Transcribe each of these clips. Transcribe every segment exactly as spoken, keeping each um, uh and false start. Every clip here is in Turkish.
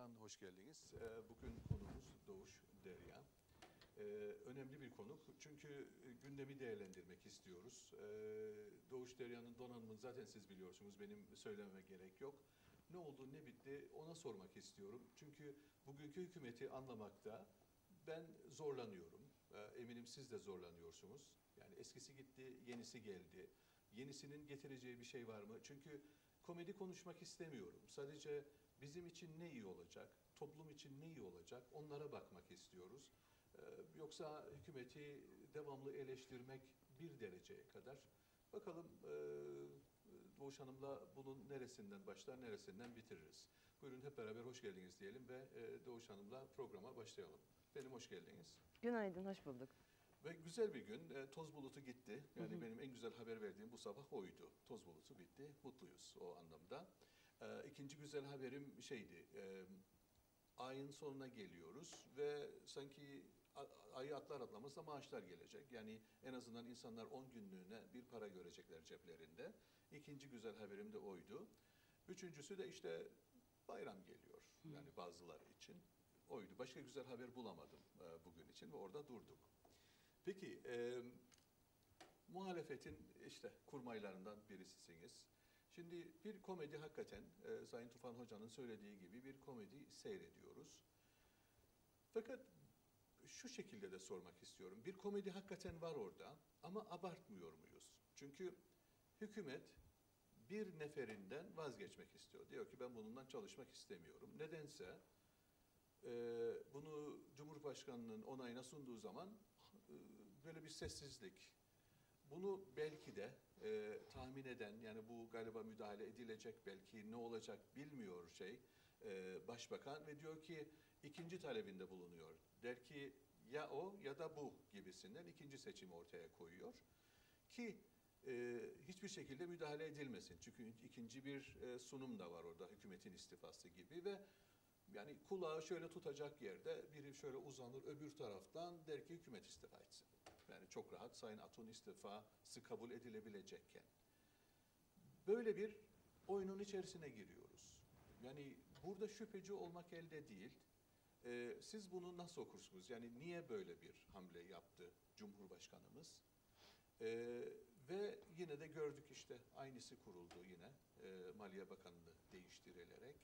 Tekrar hoş geldiniz. Bugün konumuz Doğuş Derya. Önemli bir konu çünkü gündemi değerlendirmek istiyoruz. Doğuş Derya'nın donanımını zaten siz biliyorsunuz, benim söylememe gerek yok. Ne oldu, ne bitti ona sormak istiyorum. Çünkü bugünkü hükümeti anlamakta ben zorlanıyorum. Eminim siz de zorlanıyorsunuz. Yani eskisi gitti, yenisi geldi. Yenisinin getireceği bir şey var mı? Çünkü komedi konuşmak istemiyorum. Sadece bizim için ne iyi olacak, toplum için ne iyi olacak onlara bakmak istiyoruz. Ee, yoksa hükümeti devamlı eleştirmek bir dereceye kadar. Bakalım e, Doğuş Hanım'la bunun neresinden başlar, neresinden bitiririz. Buyurun hep beraber hoş geldiniz diyelim ve e, Doğuş Hanım'la programa başlayalım. Benim hoş geldiniz. Günaydın, hoş bulduk. Ve güzel bir gün, e, toz bulutu gitti. Yani hı hı. Benim en güzel haber verdiğim bu sabah oydu. Toz bulutu bitti, mutluyuz o anlamda. E, ikinci güzel haberim şeydi, e, ayın sonuna geliyoruz ve sanki ayı atlar atlamaz da maaşlar gelecek. Yani en azından insanlar on günlüğüne bir para görecekler ceplerinde. İkinci güzel haberim de oydu. Üçüncüsü de işte bayram geliyor, yani bazıları için oydu. Başka güzel haber bulamadım e, bugün için ve orada durduk. Peki, e, muhalefetin işte kurmaylarından birisisiniz. Şimdi bir komedi hakikaten, e, Sayın Tufan Hoca'nın söylediği gibi bir komedi seyrediyoruz. Fakat şu şekilde de sormak istiyorum. Bir komedi hakikaten var orada ama abartmıyor muyuz? Çünkü hükümet bir neferinden vazgeçmek istiyor. Diyor ki ben bununla çalışmak istemiyorum. Nedense e, bunu Cumhurbaşkanı'nın onayına sunduğu zaman böyle bir sessizlik. Bunu belki de e, tahmin eden, yani bu galiba müdahale edilecek, belki ne olacak bilmiyor şey e, başbakan ve diyor ki ikinci talebinde bulunuyor. Der ki ya o ya da bu gibisinden ikinci seçimi ortaya koyuyor ki e, hiçbir şekilde müdahale edilmesin. Çünkü ikinci bir e, sunum da var orada, hükümetin istifası gibi ve yani kulağı şöyle tutacak yerde biri şöyle uzanır öbür taraftan der ki hükümet istifa etsin. Yani çok rahat Sayın Atun istifası kabul edilebilecekken. Böyle bir oyunun içerisine giriyoruz. Yani burada şüpheci olmak elde değil. Ee, siz bunu nasıl okursunuz? Yani niye böyle bir hamle yaptı Cumhurbaşkanımız? Ee, ve yine de gördük işte aynısı kuruldu yine e, Maliye Bakanlığı değiştirilerek.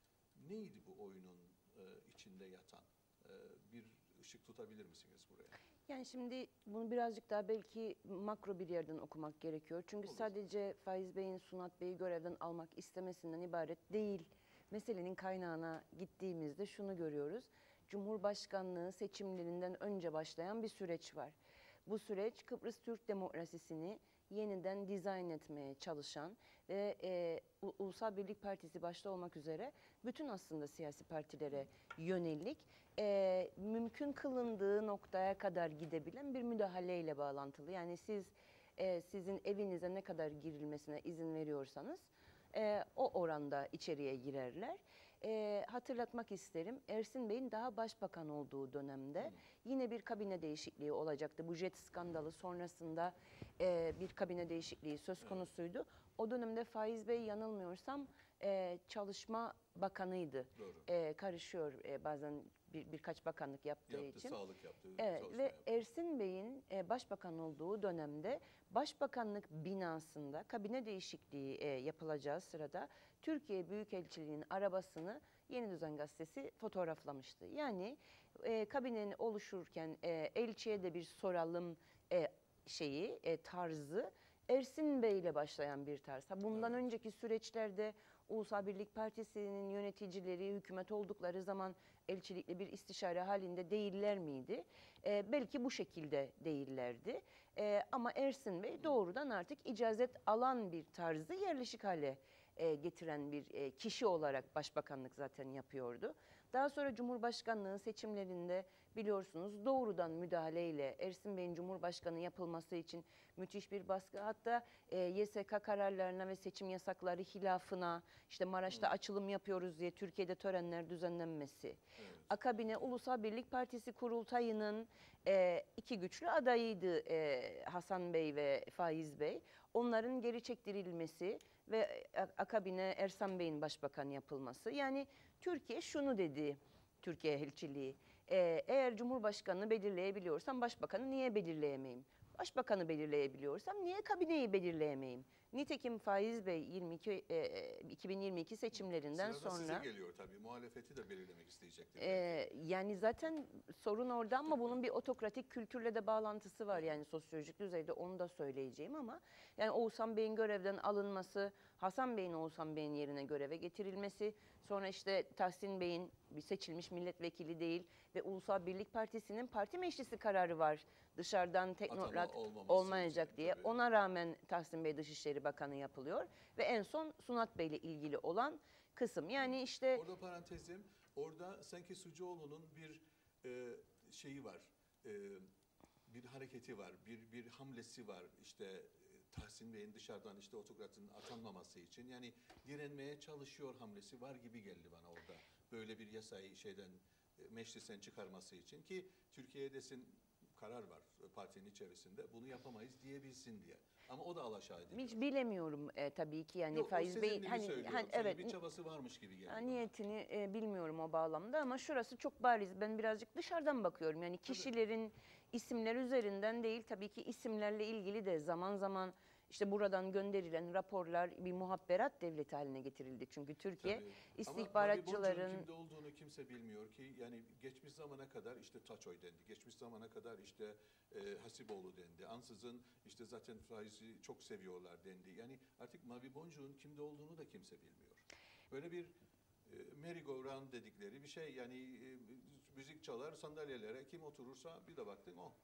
Neydi bu oyunun e, içinde yatan? E, bir ışık tutabilir misiniz buraya? Yani şimdi bunu birazcık daha belki makro bir yerden okumak gerekiyor. Çünkü Olur. sadece Faiz Bey'in Sunat Bey'i görevden almak istemesinden ibaret değil. Meselenin kaynağına gittiğimizde şunu görüyoruz. Cumhurbaşkanlığı seçimlerinden önce başlayan bir süreç var. Bu süreç Kıbrıs Türk demokrasisini yeniden dizayn etmeye çalışan ve e, Ulusal Birlik Partisi başta olmak üzere bütün aslında siyasi partilere yönelik e, mümkün kılındığı noktaya kadar gidebilen bir müdahaleyle bağlantılı. Yani siz e, sizin evinize ne kadar girilmesine izin veriyorsanız e, o oranda içeriye girerler. E, hatırlatmak isterim, Ersin Bey'in daha başbakan olduğu dönemde hmm. yine bir kabine değişikliği olacaktı. Bu jet skandalı sonrasında e, bir kabine değişikliği söz konusuydu. Evet. O dönemde Faiz Bey yanılmıyorsam e, Çalışma Bakanıydı. E, karışıyor e, bazen bir, birkaç bakanlık yaptığı yaptı, için. Sağlık yaptı. Evet ve yaptı. Ersin Bey'in e, başbakan olduğu dönemde başbakanlık binasında kabine değişikliği e, yapılacağı sırada Türkiye Büyükelçiliği'nin arabasını Yeni Düzen Gazetesi fotoğraflamıştı. Yani e, kabinenin oluşurken e, elçiye de bir soralım e, şeyi e, tarzı Ersin Bey ile başlayan bir tarz. Bundan evet. önceki süreçlerde Ulusal Birlik Partisi'nin yöneticileri hükümet oldukları zaman elçilikle bir istişare halinde değiller miydi? Ee, belki bu şekilde değillerdi. Ee, ama Ersin Bey doğrudan artık icazet alan bir tarzı yerleşik hale e, getiren bir e, kişi olarak başbakanlık zaten yapıyordu. Daha sonra Cumhurbaşkanlığı seçimlerinde biliyorsunuz doğrudan müdahaleyle Ersin Bey'in Cumhurbaşkanı yapılması için müthiş bir baskı, hatta e, Y S K kararlarına ve seçim yasakları hilafına, işte Maraş'ta hmm. açılım yapıyoruz diye Türkiye'de törenler düzenlenmesi. Evet. Akabine Ulusal Birlik Partisi kurultayının e, iki güçlü adayıydı e, Hasan Bey ve Faiz Bey. Onların geri çektirilmesi ve akabine Ersan Bey'in başbakan yapılması. Yani Türkiye şunu dedi, Türkiye elçiliği. E, eğer Cumhurbaşkanını belirleyebiliyorsam Başbakanı niye belirleyemeyim? Başbakanı belirleyebiliyorsam niye kabineyi belirleyemeyim? Nitekim Faiz Bey yirmi iki, e, iki bin yirmi iki seçimlerinden Sırada sonra... size geliyor tabii. Muhalefeti de belirlemek isteyecektir. e, yani zaten sorun orada ama bunun bir otokratik kültürle de bağlantısı var. Yani sosyolojik düzeyde onu da söyleyeceğim ama yani Oğuzhan Bey'in görevden alınması, Hasan Bey'in Oğuzhan Bey'in yerine göreve getirilmesi, sonra işte Tahsin Bey'in bir seçilmiş milletvekili değil ve Ulusal Birlik Partisi'nin parti meclisi kararı var. Dışarıdan teknokrat olmayacak için, diye. tabii. Ona rağmen Tahsin Bey Dışişleri Bakanı yapılıyor ve en son Sunat Bey ile ilgili olan kısım. Yani işte Orada parantezim, orada sanki Sucuoğlu'nun bir e, şeyi var, e, bir hareketi var, bir bir hamlesi var. İşte e, Tahsin Bey'in dışarıdan işte otokratın atanmaması için yani direnmeye çalışıyor hamlesi var gibi geldi bana orada. Böyle bir yasayı şeyden e, meclisten çıkarması için ki Türkiye'ye desin karar var partinin içerisinde bunu yapamayız diyebilsin diye. Ama o da alaşağı ediliyor. hiç bilemiyorum e, tabii ki yani Yok, Faiz o Bey'in sizin gibi hani, söylüyorum. hani Sanki evet bir çabası varmış gibi geldi ha, bana. niyetini e, bilmiyorum o bağlamda ama şurası çok bariz. Ben birazcık dışarıdan bakıyorum. Yani kişilerin isimler üzerinden değil tabii ki isimlerle ilgili de zaman zaman işte buradan gönderilen raporlar bir muhabberat devleti haline getirildi. Çünkü Türkiye Tabii. istihbaratçıların... Ama Mavi kimde olduğunu kimse bilmiyor ki. Yani geçmiş zamana kadar işte Taçoy dendi. Geçmiş zamana kadar işte e, Hasiboğlu dendi. Ansızın işte zaten Faiz'i çok seviyorlar dendi. Yani artık Mavi Boncuk'un kimde olduğunu da kimse bilmiyor. Böyle bir e, merry-go-round dedikleri bir şey. Yani e, müzik çalar sandalyelere kim oturursa bir de baktın o.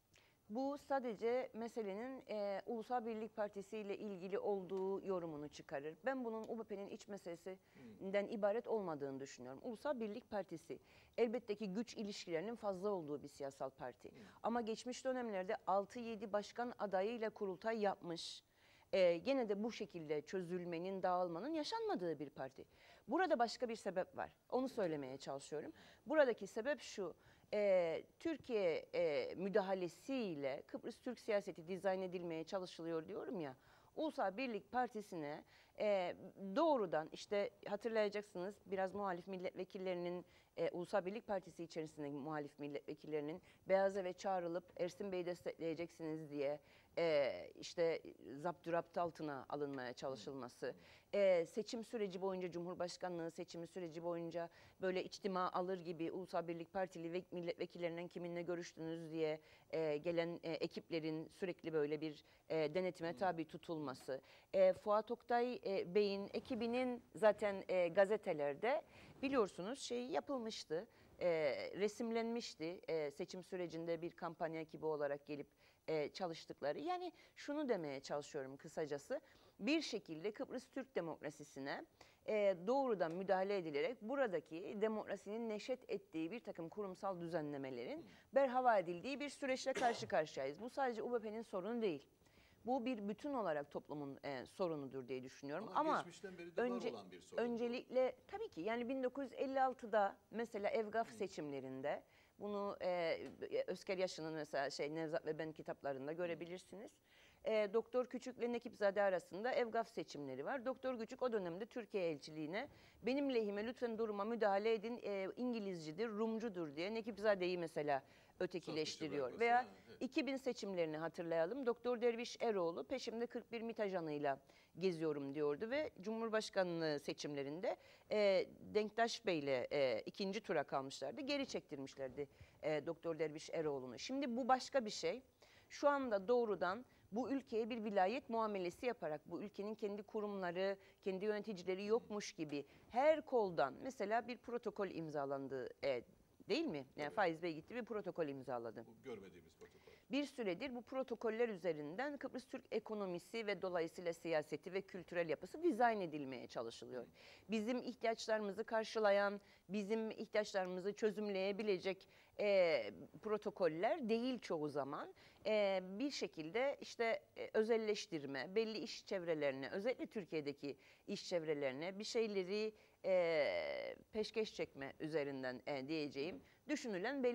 Bu sadece meselenin e, Ulusal Birlik Partisi ile ilgili olduğu yorumunu çıkarır. Ben bunun U B P'nin iç meselesinden hmm. ibaret olmadığını düşünüyorum. Ulusal Birlik Partisi elbette ki güç ilişkilerinin fazla olduğu bir siyasal parti. Hmm. Ama geçmiş dönemlerde altı yedi başkan adayıyla kurultay yapmış. E, gene de bu şekilde çözülmenin, dağılmanın yaşanmadığı bir parti. Burada başka bir sebep var. Onu söylemeye çalışıyorum. Buradaki sebep şu. Ee, Türkiye e, müdahalesiyle Kıbrıs Türk siyaseti dizayn edilmeye çalışılıyor diyorum ya. Ulusal Birlik Partisi'ne e, doğrudan işte hatırlayacaksınız biraz muhalif milletvekillerinin e, Ulusal Birlik Partisi içerisindeki muhalif milletvekillerinin Beyaz Ev'e çağrılıp Ersin Bey'i destekleyeceksiniz diye e, işte zapturapt altına alınmaya çalışılması. E, seçim süreci boyunca Cumhurbaşkanlığı seçimi süreci boyunca böyle içtima alır gibi Ulusal Birlik Partili ve milletvekillerinden kiminle görüştünüz diye e, gelen e, ekiplerin sürekli böyle bir e, denetime tabi tutulması. E, Fuat Oktay e, Bey'in ekibinin zaten e, gazetelerde biliyorsunuz şey yapılmıştı, e, resimlenmişti e, seçim sürecinde bir kampanya ekibi olarak gelip e, çalıştıkları. Yani şunu demeye çalışıyorum kısacası. Bir şekilde Kıbrıs Türk demokrasisine e, doğrudan müdahale edilerek buradaki demokrasinin neşet ettiği bir takım kurumsal düzenlemelerin berhava edildiği bir süreçle karşı karşıyayız. Bu sadece U B P'nin sorunu değil. Bu bir bütün olarak toplumun e, sorunudur diye düşünüyorum. Ama, Ama geçmişten beri de önce, var olan bir sorun. öncelikle tabii ki yani bin dokuz yüz elli altıda mesela Evgaf hmm. seçimlerinde bunu e, Özker Yaşı'nın mesela şey Nevzat ve Ben kitaplarında görebilirsiniz. E, Doktor Küçük'le Nekipzade arasında Evgaf seçimleri var. Doktor Küçük o dönemde Türkiye elçiliğine benim lehime lütfen duruma müdahale edin, e, İngilizcidir, Rumcudur diye Nekipzade'yi mesela ötekileştiriyor. Veya evet. iki bin seçimlerini hatırlayalım. Doktor Derviş Eroğlu peşimde kırk bir MİT ajanıyla geziyorum diyordu ve Cumhurbaşkanlığı seçimlerinde e, Denktaş Bey'le e, ikinci tura kalmışlardı. Geri çektirmişlerdi e, Doktor Derviş Eroğlu'nu. Şimdi bu başka bir şey. Şu anda doğrudan bu ülkeye bir vilayet muamelesi yaparak bu ülkenin kendi kurumları, kendi yöneticileri yokmuş gibi her koldan mesela bir protokol imzalandı e, değil mi? Yani evet. Faiz Bey gitti bir protokol imzaladı. Bu görmediğimiz protokol. Bir süredir bu protokoller üzerinden Kıbrıs Türk ekonomisi ve dolayısıyla siyaseti ve kültürel yapısı dizayn edilmeye çalışılıyor. Hı. Bizim ihtiyaçlarımızı karşılayan, bizim ihtiyaçlarımızı çözümleyebilecek e, protokoller değil çoğu zaman. E, bir şekilde işte e, özelleştirme, belli iş çevrelerine, özellikle Türkiye'deki iş çevrelerine bir şeyleri e, peşkeş çekme üzerinden e, diyeceğim. Düşünülen belli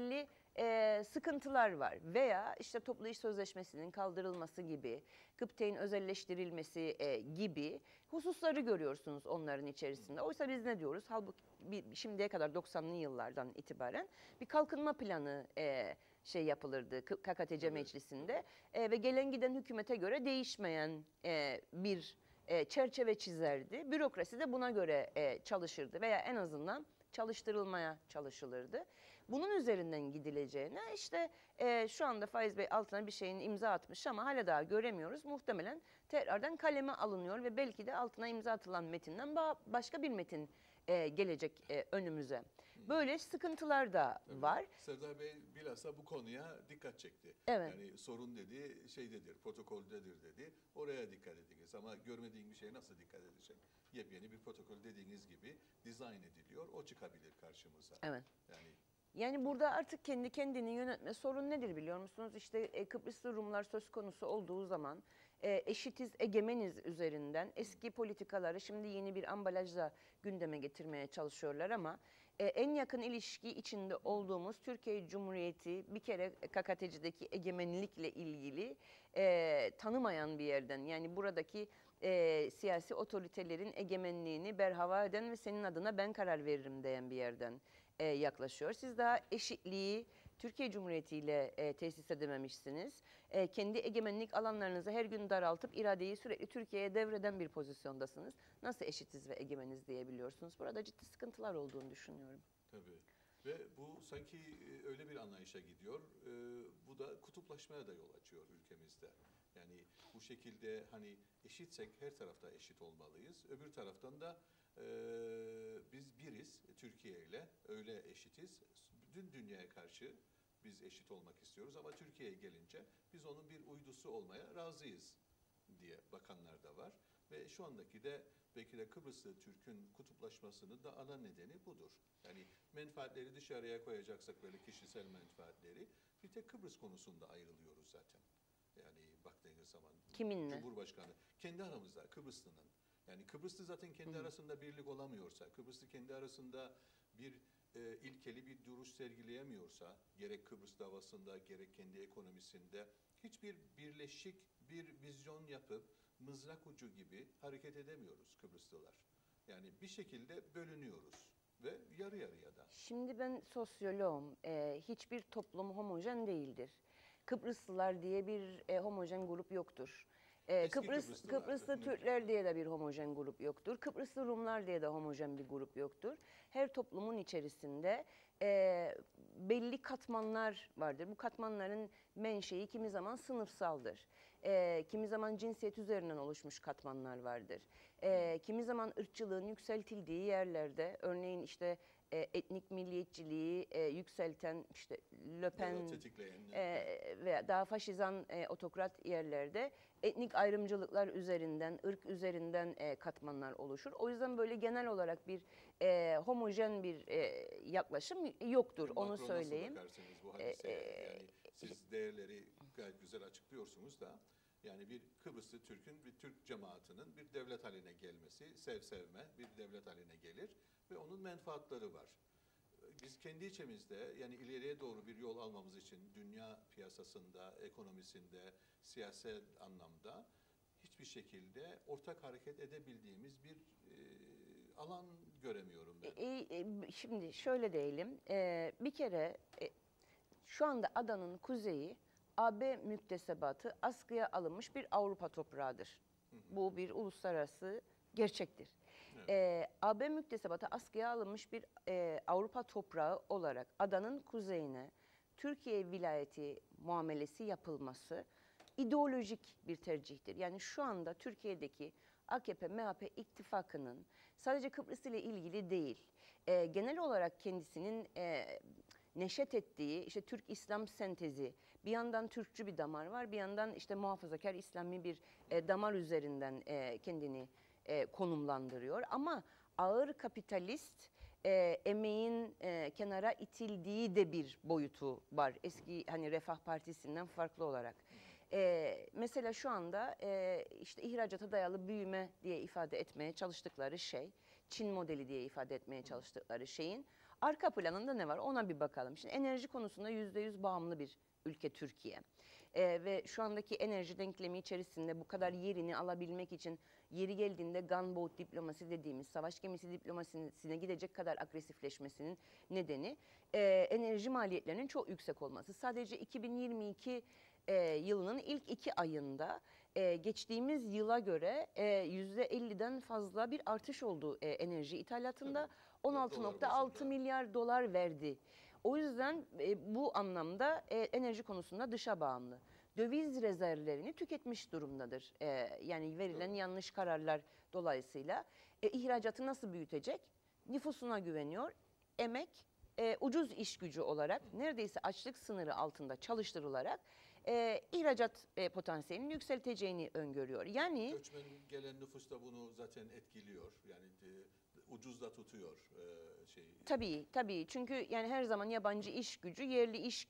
e, sıkıntılar var veya işte toplu iş sözleşmesinin kaldırılması gibi, Kıpteyn özelleştirilmesi e, gibi hususları görüyorsunuz onların içerisinde. Oysa biz ne diyoruz? Halbuki bir, şimdiye kadar doksanlı yıllardan itibaren bir kalkınma planı e, şey yapılırdı K K T C Evet. Meclisi'nde e, ve gelen giden hükümete göre değişmeyen e, bir e, çerçeve çizerdi. Bürokrasi de buna göre e, çalışırdı veya en azından çalıştırılmaya çalışılırdı. Bunun üzerinden gidileceğine işte e, şu anda Faiz Bey altına bir şeyin imza atmış ama hala daha göremiyoruz. Muhtemelen tekrardan kaleme alınıyor ve belki de altına imza atılan metinden ba- başka bir metin e, gelecek e, önümüze. Böyle sıkıntılar da Evet. var. Serdar Bey bilhassa bu konuya dikkat çekti. Evet. Yani sorun dedi, şeydedir, protokoldedir dedi. Oraya dikkat ediniz ama görmediğin bir şeye nasıl dikkat edecek? Yepyeni bir protokol dediğiniz gibi dizayn ediliyor. O çıkabilir karşımıza. Evet. Yani Yani burada artık kendi kendini yönetme sorun nedir biliyor musunuz? İşte e, Kıbrıslı Rumlar söz konusu olduğu zaman e, eşitiz, egemeniz üzerinden eski politikaları şimdi yeni bir ambalajla gündeme getirmeye çalışıyorlar ama e, en yakın ilişki içinde olduğumuz Türkiye Cumhuriyeti bir kere K K T C'deki egemenlikle ilgili e, tanımayan bir yerden, yani buradaki e, siyasi otoritelerin egemenliğini berhava eden ve senin adına ben karar veririm diyen bir yerden e, yaklaşıyor. Siz daha eşitliği Türkiye Cumhuriyeti ile e, tesis edememişsiniz. E, kendi egemenlik alanlarınızı her gün daraltıp iradeyi sürekli Türkiye'ye devreden bir pozisyondasınız. Nasıl eşitiz ve egemeniz diyebiliyorsunuz? Burada ciddi sıkıntılar olduğunu düşünüyorum. tabii. Ve bu sanki e, öyle bir anlayışa gidiyor. E, bu da kutuplaşmaya da yol açıyor ülkemizde. Yani bu şekilde hani eşitsek her tarafta eşit olmalıyız. Öbür taraftan da e, biz biriz Türkiye ile öyle eşitiz. Bütün dünyaya karşı biz eşit olmak istiyoruz ama Türkiye'ye gelince biz onun bir uydusu olmaya razıyız diye bakanlar da var. Ve şu andaki de belki de Kıbrıslı Türk'ün kutuplaşmasının da ana nedeni budur. Yani menfaatleri dışarıya koyacaksak böyle kişisel menfaatleri bir tek Kıbrıs konusunda ayrılıyoruz zaten. Yani baktığınız zaman Kiminle? Cumhurbaşkanı kendi aramızda Kıbrıslı'nın. Yani Kıbrıslı zaten kendi Hı. arasında birlik olamıyorsa, Kıbrıslı kendi arasında bir e, ilkeli bir duruş sergileyemiyorsa, gerek Kıbrıs davasında gerek kendi ekonomisinde hiçbir birleşik bir vizyon yapıp mızrak ucu gibi hareket edemiyoruz Kıbrıslılar. Yani bir şekilde bölünüyoruz ve yarı yarıya da. Şimdi ben sosyoloğum. E, hiçbir toplum homojen değildir. Kıbrıslılar diye bir e, homojen grup yoktur. E, Eski Kıbrıs Kıbrıslılardı. Kıbrıslı Hı. Türkler diye de bir homojen grup yoktur. Kıbrıslı Rumlar diye de homojen bir grup yoktur. Her toplumun içerisinde e, belli katmanlar vardır. Bu katmanların menşei kimi zaman sınıfsaldır. E, kimi zaman cinsiyet üzerinden oluşmuş katmanlar vardır. E, kimi zaman ırkçılığın yükseltildiği yerlerde, örneğin işte e, etnik milliyetçiliği e, yükselten işte Le Pen Ya da tetikleyen. e, veya daha faşizan e, otokrat yerlerde etnik ayrımcılıklar üzerinden, ırk üzerinden e, katmanlar oluşur. O yüzden böyle genel olarak bir e, homojen bir e, yaklaşım yoktur, onu Makro söyleyeyim. nasıl bakarsınız bu E, hadiseye? e, Yani siz değerleri gayet güzel açıklıyorsunuz da yani bir Kıbrıslı Türk'ün bir Türk cemaatinin bir devlet haline gelmesi, sev sevme bir devlet haline gelir ve onun menfaatleri var. Biz kendi içimizde yani ileriye doğru bir yol almamız için dünya piyasasında, ekonomisinde, siyasal anlamda hiçbir şekilde ortak hareket edebildiğimiz bir e, alan göremiyorum ben. e, e, Şimdi şöyle diyelim, e, bir kere e, şu anda adanın kuzeyi A B müktesebatı askıya alınmış bir Avrupa toprağıdır. Hı hı. Bu bir uluslararası gerçektir. Evet. Ee, A B müktesebatı askıya alınmış bir e, Avrupa toprağı olarak adanın kuzeyine Türkiye vilayeti muamelesi yapılması ideolojik bir tercihtir. Yani şu anda Türkiye'deki A K P M H P ittifakının sadece Kıbrıs ile ilgili değil, e, genel olarak kendisinin e, neşet ettiği işte Türk İslam sentezi, bir yandan Türkçü bir damar var, bir yandan işte muhafazakar İslami bir e, damar üzerinden e, kendini e, konumlandırıyor. Ama ağır kapitalist e, emeğin e, kenara itildiği de bir boyutu var. Eski hani Refah Partisi'nden farklı olarak. E, mesela şu anda e, işte ihracata dayalı büyüme diye ifade etmeye çalıştıkları şey, Çin modeli diye ifade etmeye çalıştıkları şeyin arka planında ne var ona bir bakalım. Şimdi enerji konusunda yüzde yüz bağımlı bir ülke Türkiye. Ee, ve şu andaki enerji denklemi içerisinde bu kadar yerini alabilmek için yeri geldiğinde gunboat diplomasi dediğimiz savaş gemisi diplomasisine gidecek kadar agresifleşmesinin nedeni e, enerji maliyetlerinin çok yüksek olması. Sadece iki bin yirmi iki e, yılının ilk iki ayında e, geçtiğimiz yıla göre e, yüzde elliden fazla bir artış oldu e, enerji ithalatında. on altı nokta altı milyar dolar verdi. O yüzden e, bu anlamda e, enerji konusunda dışa bağımlı. Döviz rezervlerini tüketmiş durumdadır. E, yani verilen evet. yanlış kararlar dolayısıyla. E, ihracatı nasıl büyütecek? Nüfusuna güveniyor. Emek, e, ucuz iş gücü olarak neredeyse açlık sınırı altında çalıştırılarak e, ihracat e, potansiyelini yükselteceğini öngörüyor. Yani göçmen gelen nüfus da bunu zaten etkiliyor. Yani e, ucuz da tutuyor e, şey. Tabii tabii çünkü yani her zaman yabancı iş gücü yerli iş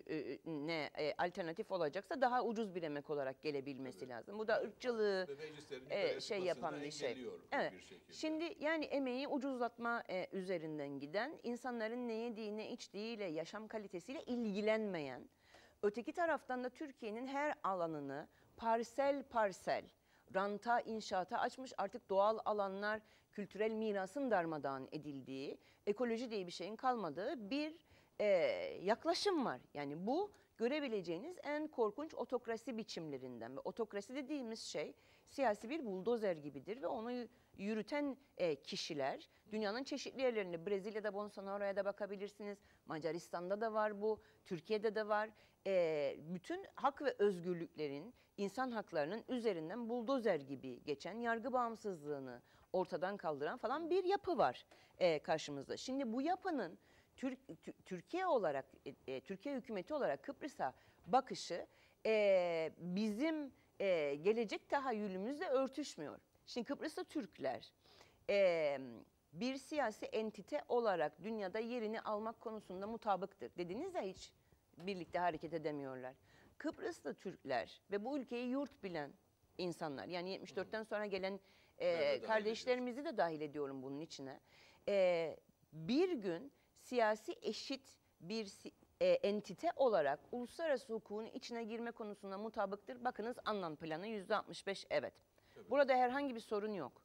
gücüne e, alternatif olacaksa daha ucuz bir emek olarak gelebilmesi evet. lazım. Bu da ırkçılığı e, şey yapan bir şey. Evet. Bir Şimdi yani emeği ucuzlatma e, üzerinden giden, insanların ne yediği ne içtiğiyle, yaşam kalitesiyle ilgilenmeyen, öteki taraftan da Türkiye'nin her alanını parsel parsel ranta, inşaata açmış, artık doğal alanlar, kültürel mirasın darmadağın edildiği, ekoloji diye bir şeyin kalmadığı bir e, yaklaşım var. Yani bu görebileceğiniz en korkunç otokrasi biçimlerinden. Ve otokrasi dediğimiz şey siyasi bir buldozer gibidir ve onu yürüten e, kişiler dünyanın çeşitli yerlerinde, Brezilya'da, Bolsonaro'ya da bakabilirsiniz, Macaristan'da da var bu, Türkiye'de de var. E, bütün hak ve özgürlüklerin, insan haklarının üzerinden buldozer gibi geçen, yargı bağımsızlığını ortadan kaldıran falan bir yapı var e, karşımızda. Şimdi bu yapının Türk, Türkiye olarak, e, Türkiye hükümeti olarak Kıbrıs'a bakışı e, bizim e, gelecek tahayyülümüzle örtüşmüyor. Şimdi Kıbrıs'ta Türkler e, bir siyasi entite olarak dünyada yerini almak konusunda mutabıktır. Dediniz ya hiç birlikte hareket edemiyorlar. Kıbrıs'ta Türkler ve bu ülkeyi yurt bilen insanlar, yani yetmiş dörtten sonra gelen e, kardeşlerimizi de dahil ediyorum bunun içine. E, bir gün siyasi eşit bir e, entite olarak uluslararası hukukun içine girme konusunda mutabıktır. Bakınız Annan Planı yüzde altmış beş evet. Tabii. Burada herhangi bir sorun yok.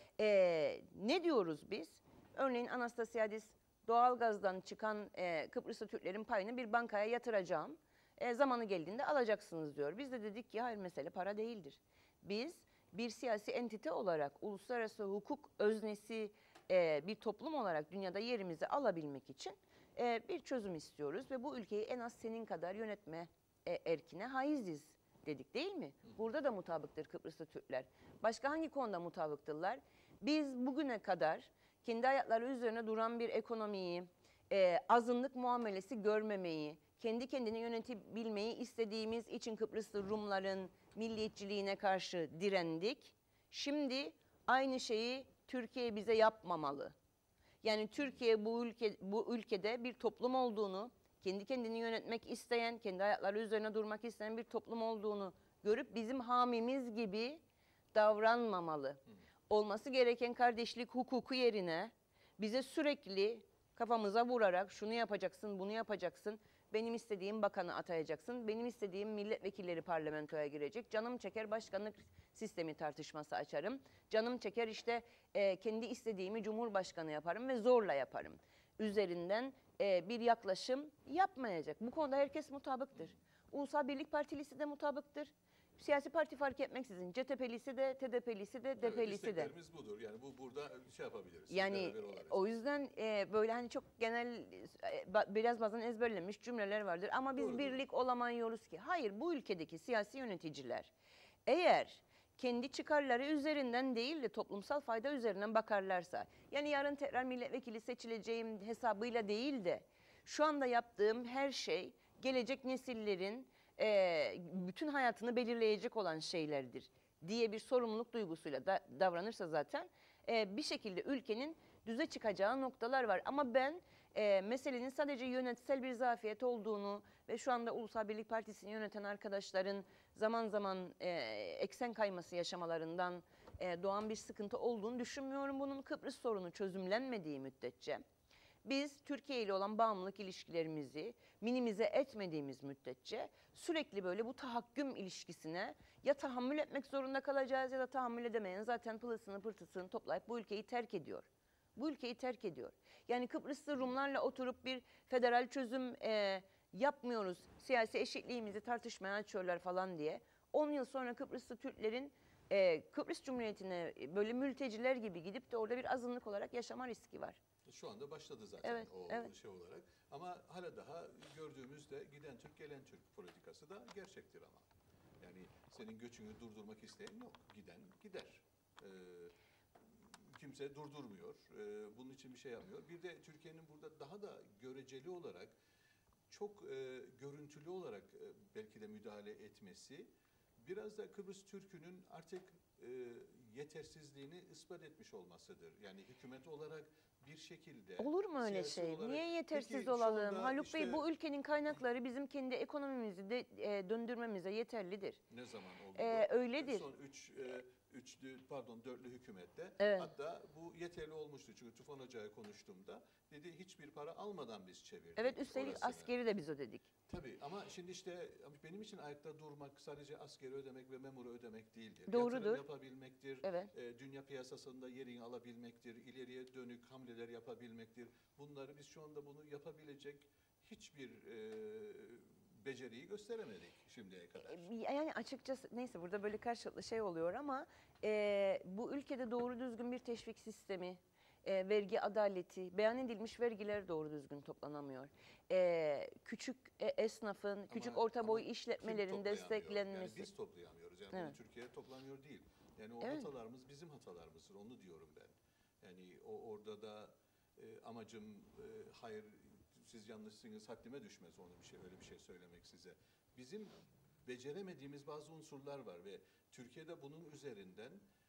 E, ne diyoruz biz? Örneğin Anastasiadis doğalgazdan çıkan e, Kıbrıslı Türklerin payını bir bankaya yatıracağım. E, zamanı geldiğinde alacaksınız diyor. Biz de dedik ki hayır, mesele para değildir. Biz bir siyasi entite olarak uluslararası hukuk öznesi e, bir toplum olarak dünyada yerimizi alabilmek için e, bir çözüm istiyoruz ve bu ülkeyi en az senin kadar yönetme e, erkine haiziz dedik, değil mi? Burada da mutabıktır Kıbrıslı Türkler. Başka hangi konuda mutabıktırlar? Biz bugüne kadar kendi ayakları üzerine duran bir ekonomiyi, e, azınlık muamelesi görmemeyi, kendi kendini yönetebilmeyi istediğimiz için Kıbrıslı Rumların milliyetçiliğine karşı direndik. Şimdi aynı şeyi Türkiye bize yapmamalı. Yani Türkiye bu ülke bu ülkede bir toplum olduğunu, kendi kendini yönetmek isteyen, kendi ayakları üzerine durmak isteyen bir toplum olduğunu görüp bizim hamimiz gibi davranmamalı. Olması gereken kardeşlik hukuku yerine bize sürekli kafamıza vurarak şunu yapacaksın, bunu yapacaksın, benim istediğim bakanı atayacaksın, benim istediğim milletvekilleri parlamentoya girecek, canım çeker başkanlık sistemi tartışması açarım, canım çeker işte e, kendi istediğimi cumhurbaşkanı yaparım ve zorla yaparım üzerinden e, bir yaklaşım yapmayacak. Bu konuda herkes mutabıktır. Ulusal Birlik Partilisi de mutabıktır. Siyasi parti fark etmeksizin C T P'lisi de, T D P'lisi de, D P'lisi evet, de. Budur. Yani bu burada şey yapabiliriz. Yani o yüzden e, böyle hani çok genel e, biraz bazen ezberlenmiş cümleler vardır ama biz doğru, birlik doğru. olamıyoruz ki. Hayır, bu ülkedeki siyasi yöneticiler eğer kendi çıkarları üzerinden değil de toplumsal fayda üzerinden bakarlarsa, yani yarın tekrar milletvekili seçileceğim hesabıyla değil de şu anda yaptığım her şey gelecek nesillerin e, bütün hayatını belirleyecek olan şeylerdir diye bir sorumluluk duygusuyla da, davranırsa zaten e, bir şekilde ülkenin düze çıkacağı noktalar var. Ama ben e, meselenin sadece yönetsel bir zafiyet olduğunu ve şu anda Ulusal Birlik Partisi'ni yöneten arkadaşların zaman zaman e, eksen kayması yaşamalarından e, doğan bir sıkıntı olduğunu düşünmüyorum. Bunun Kıbrıs sorunu çözümlenmediği müddetçe Biz Türkiye ile olan bağımlılık ilişkilerimizi minimize etmediğimiz müddetçe sürekli böyle bu tahakküm ilişkisine ya tahammül etmek zorunda kalacağız ya da tahammül edemeyen zaten pılısını pırtısını toplayıp bu ülkeyi terk ediyor. Bu ülkeyi terk ediyor. Yani Kıbrıslı Rumlarla oturup bir federal çözüm e, yapmıyoruz, siyasi eşitliğimizi tartışmaya açıyorlar falan diye. on yıl sonra Kıbrıslı Türklerin e, Kıbrıs Cumhuriyeti'ne böyle mülteciler gibi gidip de orada bir azınlık olarak yaşama riski var. Şu anda başladı zaten Evet, o evet. şey olarak. Ama hala daha gördüğümüzde giden Türk gelen Türk politikası da gerçektir ama. Yani senin göçünü durdurmak isteyen yok. Giden gider. Ee, kimse durdurmuyor. Ee, bunun için bir şey yapmıyor. Bir de Türkiye'nin burada daha da göreceli olarak çok e, görüntülü olarak e, belki de müdahale etmesi biraz da Kıbrıs Türk'ünün artık e, yetersizliğini ispat etmiş olmasıdır. Yani hükümet olarak bir şekilde... Olur mu öyle siyasi şey? olarak- Niye yetersiz Peki, şu olalım? anda Haluk işte Bey, bu ülkenin kaynakları bizim kendi ekonomimizi de e, döndürmemize yeterlidir. ne zaman oldu Ee, bu? öyledir. Son üç, e, üçlü, pardon dörtlü hükümette. Evet. Hatta bu yeterli olmuştu. Çünkü Tufan Hoca'ya konuştuğumda dedi hiçbir para almadan biz çevirdik. Evet, üstelik orasını. askeri de biz ödedik. Tabii ama şimdi işte benim için ayakta durmak sadece askeri ödemek ve memuru ödemek değildir. Doğrudur. Yatırım yapabilmektir, Evet. e, dünya piyasasında yerini alabilmektir, ileriye dönük hamleler yapabilmektir. Bunları biz şu anda bunu yapabilecek hiçbir e, beceriyi gösteremedik şimdiye kadar. Yani açıkçası neyse burada böyle karşılıklı şey oluyor ama e, bu ülkede doğru düzgün bir teşvik sistemi, e, vergi adaleti, beyan edilmiş vergiler doğru düzgün toplanamıyor. E, küçük e, esnafın, küçük Ama- orta boy ama işletmelerin kim toplayamıyor? desteklenmesi. Yani biz toplayamıyoruz. Yani Evet. bunu Türkiye toplamıyor değil. Yani o Evet. hatalarımız bizim hatalarımızdır. Onu diyorum ben. Yani o orada da e, amacım e, hayır siz yanlışsınız haddime düşmez onu bir şey öyle bir şey söylemek size. Bizim beceremediğimiz bazı unsurlar var ve Türkiye'de bunun üzerinden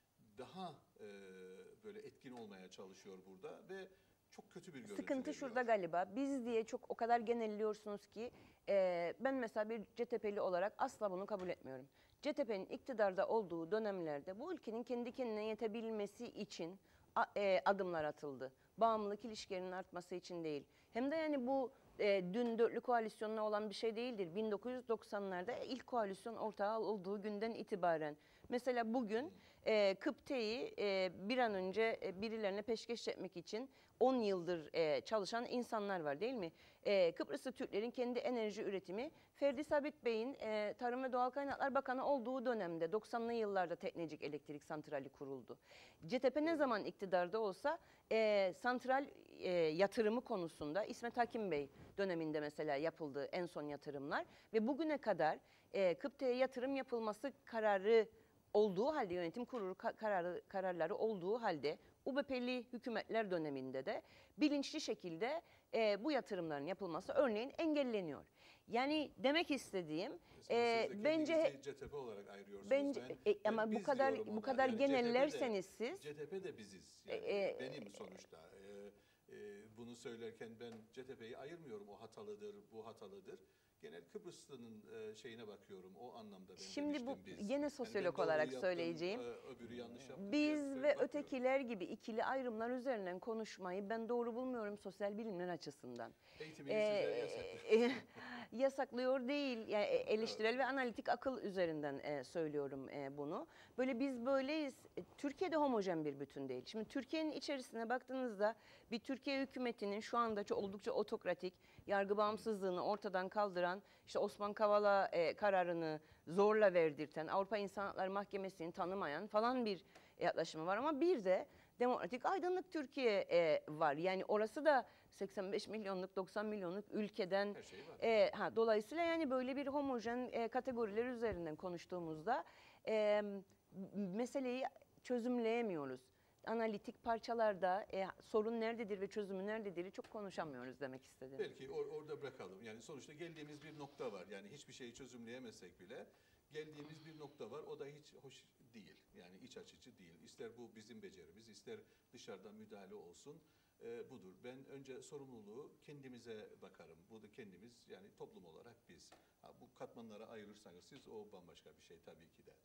daha e, böyle etkin olmaya çalışıyor burada ve çok kötü bir görüntü Sıkıntı veriyor. şurada galiba. Biz diye çok o kadar genelliyorsunuz ki e, ben mesela bir C T P'li olarak asla bunu kabul etmiyorum. C T P'nin iktidarda olduğu dönemlerde bu ülkenin kendi kendine yetebilmesi için a- e, adımlar atıldı. Bağımlılık ilişkilerinin artması için değil. Hem de yani bu e, dün dörtlü koalisyonla olan bir şey değildir. bin dokuz yüz doksanlarda ilk koalisyon ortağı olduğu günden itibaren. Mesela bugün e, Kıpte'yi e, bir an önce e, birilerine peşkeş etmek için on yıldır e, çalışan insanlar var değil mi? E, Kıbrıslı Türklerin kendi enerji üretimi Ferdi Sabit Bey'in e, Tarım ve Doğal Kaynaklar Bakanı olduğu dönemde doksanlı yıllarda Teknecik Elektrik Santrali kuruldu. C T P ne zaman iktidarda olsa e, santral e, yatırımı konusunda İsmet Hakim Bey döneminde mesela yapıldı en son yatırımlar ve bugüne kadar e, Kıpte'ye yatırım yapılması kararı olduğu halde yönetim kurulu ka- kararı, kararları olduğu halde U B P'li hükümetler döneminde de bilinçli şekilde e, bu yatırımların yapılması örneğin engelleniyor. Yani demek istediğim e, Siz de bence kendinizi C T P olarak ayırıyorsunuz. bence Ben- e, ama ben bu biz kadar diyorum bu ona. kadar Yani C T P de- genellerseniz siz C T P de biziz. Yani E, e, benim sonuçta. Ee, e, bunu söylerken ben C T P'yi ayırmıyorum. O hatalıdır, bu hatalıdır. Genel Kıbrıslı'nın e, şeyine bakıyorum. O anlamda ben Şimdi bu demiştim biz. gene Yani sosyolog ben doğruyu olarak yaptım, söyleyeceğim. e, öbürü yanlış yaptı diye Biz ve bakmıyorum. ötekiler gibi ikili ayrımlar üzerinden konuşmayı ben doğru bulmuyorum sosyal bilimler açısından. Eğitimini Ee, size yasaklıyor. yasaklıyor değil. Yani eleştirel ve analitik akıl üzerinden e, söylüyorum e, bunu. Böyle biz böyleyiz. E, Türkiye'de homojen bir bütün değil. Şimdi Türkiye'nin içerisine baktığınızda bir Türkiye hükümetinin şu anda çok oldukça otokratik, yargı bağımsızlığını ortadan kaldıran, işte Osman Kavala e, kararını zorla verdirten, Avrupa İnsan Hakları Mahkemesi'ni tanımayan falan bir yaklaşımı var. Ama bir de demokratik aydınlık Türkiye e, var. Yani orası da seksen beş milyonluk, doksan milyonluk ülkeden Her şey var. e, ha, dolayısıyla yani böyle bir homojen e, kategoriler üzerinden konuştuğumuzda e, meseleyi çözümleyemiyoruz. Analitik parçalarda e, sorun nerededir ve çözümü nerededir çok konuşamıyoruz demek istedim. Belki or- orada bırakalım. Yani sonuçta geldiğimiz bir nokta var. Yani hiçbir şeyi çözümleyemezsek bile geldiğimiz bir nokta var. O da hiç hoş değil. Yani iç açıcı değil. İster bu bizim becerimiz, ister dışarıdan müdahale olsun. Ee, budur. Ben önce sorumluluğu kendimize bakarım. Bu da kendimiz yani toplum olarak biz. Ha, bu katmanlara ayırırsanız siz o bambaşka bir şey tabii ki de.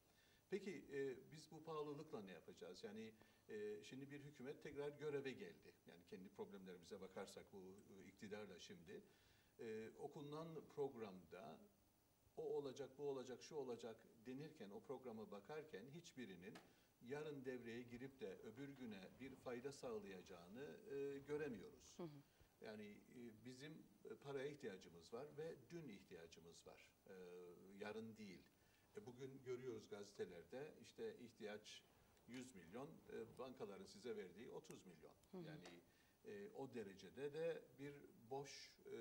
Peki e, biz bu pahalılıkla ne yapacağız? Yani e, şimdi bir hükümet tekrar göreve geldi. Yani kendi problemlerimize bakarsak bu e, iktidarla şimdi. E, okunan programda o olacak, bu olacak, şu olacak denirken, o programa bakarken hiçbirinin yarın devreye girip de öbür güne bir fayda sağlayacağını e, göremiyoruz. Hı hı. Yani e, bizim paraya ihtiyacımız var ve dün ihtiyacımız var. E, yarın değil. E, bugün görüyoruz gazetelerde işte ihtiyaç yüz milyon, e, bankaların size verdiği otuz milyon. Hı hı. Yani e, o derecede de bir boş e,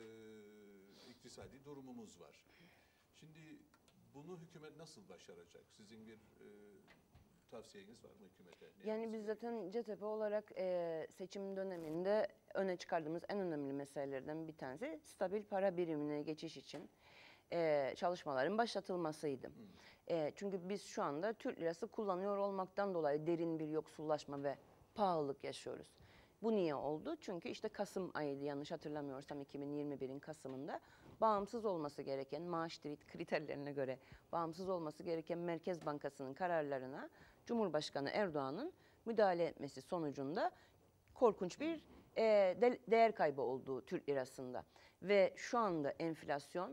iktisadi durumumuz var. Şimdi bunu hükümet nasıl başaracak? Sizin bir e, tavsiyeniz var mı hükümete? Ne Yani biz zaten C T P olarak e, seçim döneminde öne çıkardığımız en önemli meselelerden bir tanesi stabil para birimine geçiş için e, çalışmaların başlatılmasıydı. Hmm. E, çünkü biz şu anda Türk lirası kullanıyor olmaktan dolayı derin bir yoksullaşma ve pahalılık yaşıyoruz. Bu niye oldu? Çünkü işte Kasım ayıydı yanlış hatırlamıyorsam iki bin yirmi birin Kasım'ında bağımsız olması gereken maaş kriterlerine göre bağımsız olması gereken Merkez Bankası'nın kararlarına Cumhurbaşkanı Erdoğan'ın müdahale etmesi sonucunda korkunç bir e, de, değer kaybı olduğu Türk lirasında. Ve şu anda enflasyon,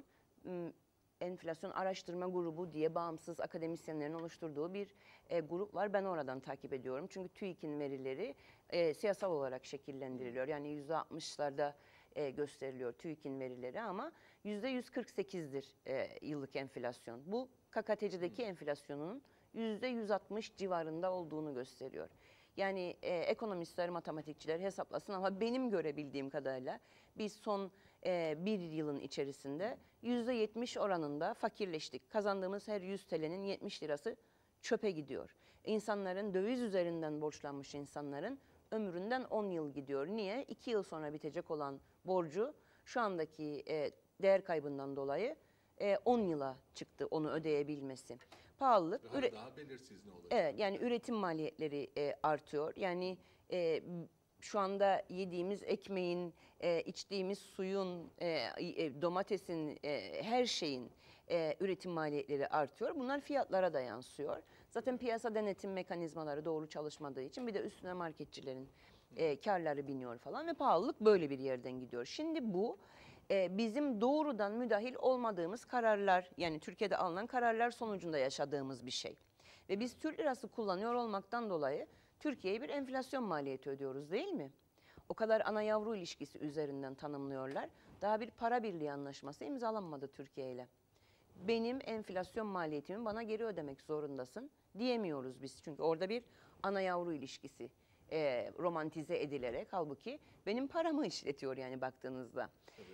enflasyon araştırma grubu diye bağımsız akademisyenlerin oluşturduğu bir e, grup var. Ben oradan takip ediyorum. Çünkü TÜİK'in verileri e, siyasal olarak şekillendiriliyor. Yani yüzde altmışlarda e, gösteriliyor TÜİK'in verileri ama yüzde yüz kırk sekizdir e, yıllık enflasyon. Bu K K T C'deki enflasyonun yüzde yüz altmış civarında olduğunu gösteriyor. Yani e, ekonomistler, matematikçiler hesaplasın ama benim görebildiğim kadarıyla biz son e, bir yılın içerisinde yüzde yetmiş oranında fakirleştik. Kazandığımız her yüz T L'nin yetmiş lirası çöpe gidiyor. İnsanların döviz üzerinden borçlanmış insanların ömründen on yıl gidiyor. Niye? iki yıl sonra bitecek olan borcu şu andaki e, değer kaybından dolayı e, on yıla çıktı onu ödeyebilmesi. Pahalılık. Daha, daha belirsiz ne olacak? Evet, yani üretim maliyetleri e, artıyor. Yani e, şu anda yediğimiz ekmeğin, e, içtiğimiz suyun, e, e, domatesin, e, her şeyin e, üretim maliyetleri artıyor. Bunlar fiyatlara da yansıyor. Zaten piyasa denetim mekanizmaları doğru çalışmadığı için bir de üstüne marketçilerin e, karları biniyor falan ve pahalılık böyle bir yerden gidiyor. Şimdi bu e, bizim doğrudan müdahil olmadığımız kararlar, yani Türkiye'de alınan kararlar sonucunda yaşadığımız bir şey. Ve biz Türk lirası kullanıyor olmaktan dolayı Türkiye'ye bir enflasyon maliyeti ödüyoruz değil mi? O kadar ana yavru ilişkisi üzerinden tanımlıyorlar. Daha bir para birliği anlaşması imzalanmadı Türkiye ile. Benim enflasyon maliyetimi bana geri ödemek zorundasın diyemiyoruz biz. Çünkü orada bir ana yavru ilişkisi e, romantize edilerek halbuki benim paramı işletiyor yani baktığınızda.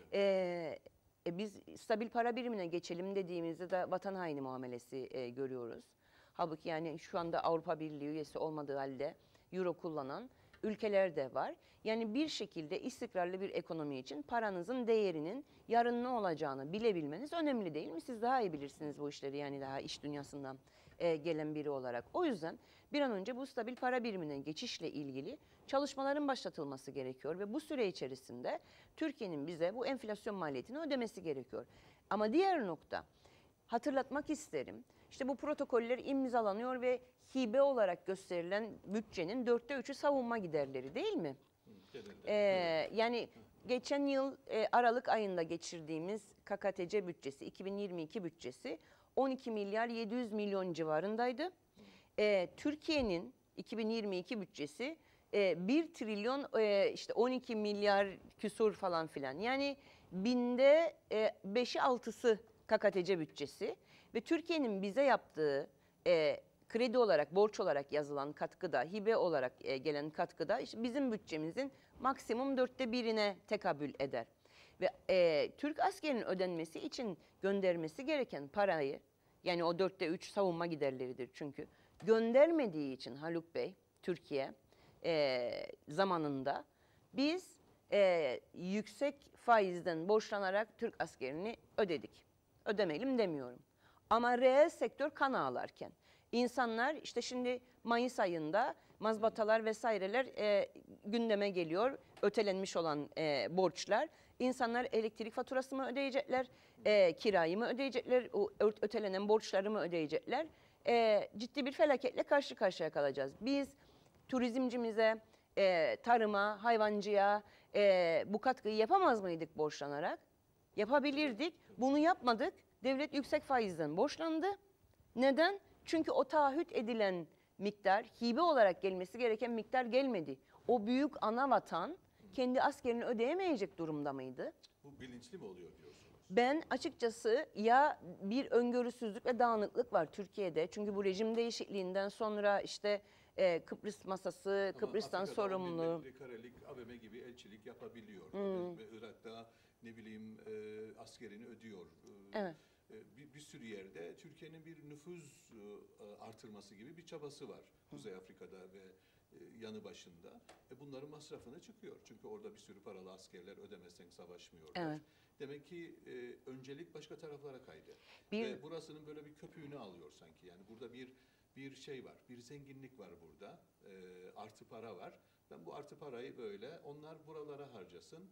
E, e, biz stabil para birimine geçelim dediğimizde de vatan haini muamelesi e, görüyoruz. Halbuki yani şu anda Avrupa Birliği üyesi olmadığı halde euro kullanan ülkeler de var. Yani bir şekilde istikrarlı bir ekonomi için paranızın değerinin yarın ne olacağını bilebilmeniz önemli değil mi? Siz daha iyi bilirsiniz bu işleri yani daha iş dünyasından e, gelen biri olarak. O yüzden bir an önce bu stabil para birimine geçişle ilgili çalışmaların başlatılması gerekiyor ve bu süre içerisinde Türkiye'nin bize bu enflasyon maliyetini ödemesi gerekiyor. Ama diğer nokta, hatırlatmak isterim. İşte bu protokoller imzalanıyor ve hibe olarak gösterilen bütçenin dörtte üçü savunma giderleri değil mi? Ee, yani geçen yıl e, Aralık ayında geçirdiğimiz K K T C bütçesi, iki bin yirmi iki bütçesi on iki milyar yedi yüz milyon civarındaydı. Ee, Türkiye'nin iki bin yirmi iki bütçesi e, bir trilyon e, işte on iki milyar küsur falan filan. Yani binde e, beşi altısı K K T C bütçesi ve Türkiye'nin bize yaptığı e, kredi olarak, borç olarak yazılan katkıda, hibe olarak e, gelen katkıda işte bizim bütçemizin maksimum dörtte birine tekabül eder. Ve e, Türk askerinin ödenmesi için göndermesi gereken parayı, yani o dörtte üç savunma giderleridir çünkü, göndermediği için Haluk Bey, Türkiye e, zamanında biz e, yüksek faizden borçlanarak Türk askerini ödedik. Ödemeyelim demiyorum. Ama reel sektör kan ağlarken insanlar işte şimdi Mayıs ayında mazbatalar vesaireler e, gündeme geliyor. Ötelenmiş olan e, borçlar. İnsanlar elektrik faturası mı ödeyecekler, e, kirayı mı ödeyecekler, o ötelenen borçları mı ödeyecekler? e, ciddi bir felaketle karşı karşıya kalacağız. Biz turizmcimize, e, tarıma, hayvancıya e, bu katkıyı yapamaz mıydık borçlanarak? Yapabilirdik. Bunu yapmadık. Devlet yüksek faizden borçlandı. Neden? Çünkü o taahhüt edilen miktar, hibe olarak gelmesi gereken miktar gelmedi. O büyük ana vatan kendi askerini ödeyemeyecek durumda mıydı? Bu bilinçli mi oluyor diyorsunuz? Ben açıkçası ya bir öngörüsüzlük ve dağınıklık var Türkiye'de. Çünkü bu rejim değişikliğinden sonra işte e, Kıbrıs masası, Ama Kıbrıs'tan Afrika'da on bin sorumlu. metrekarelik A V M gibi elçilik yapabiliyor. Hmm. Ve Irak'ta ne bileyim e, askerini ödüyor. E, Evet. e, bir, bir sürü yerde Türkiye'nin bir nüfuz e, artırması gibi bir çabası var. Kuzey Afrika'da ve e, yanı başında. E, bunların masrafına çıkıyor. Çünkü orada bir sürü paralı askerler ödemezsen savaşmıyorlar. Evet. Demek ki e, öncelik başka taraflara kaydı. Bir- Ve burasının böyle bir köpüğünü alıyor sanki. Yani burada bir bir şey var, bir zenginlik var burada, e, artı para var. Ben bu artı parayı böyle onlar buralara harcasın,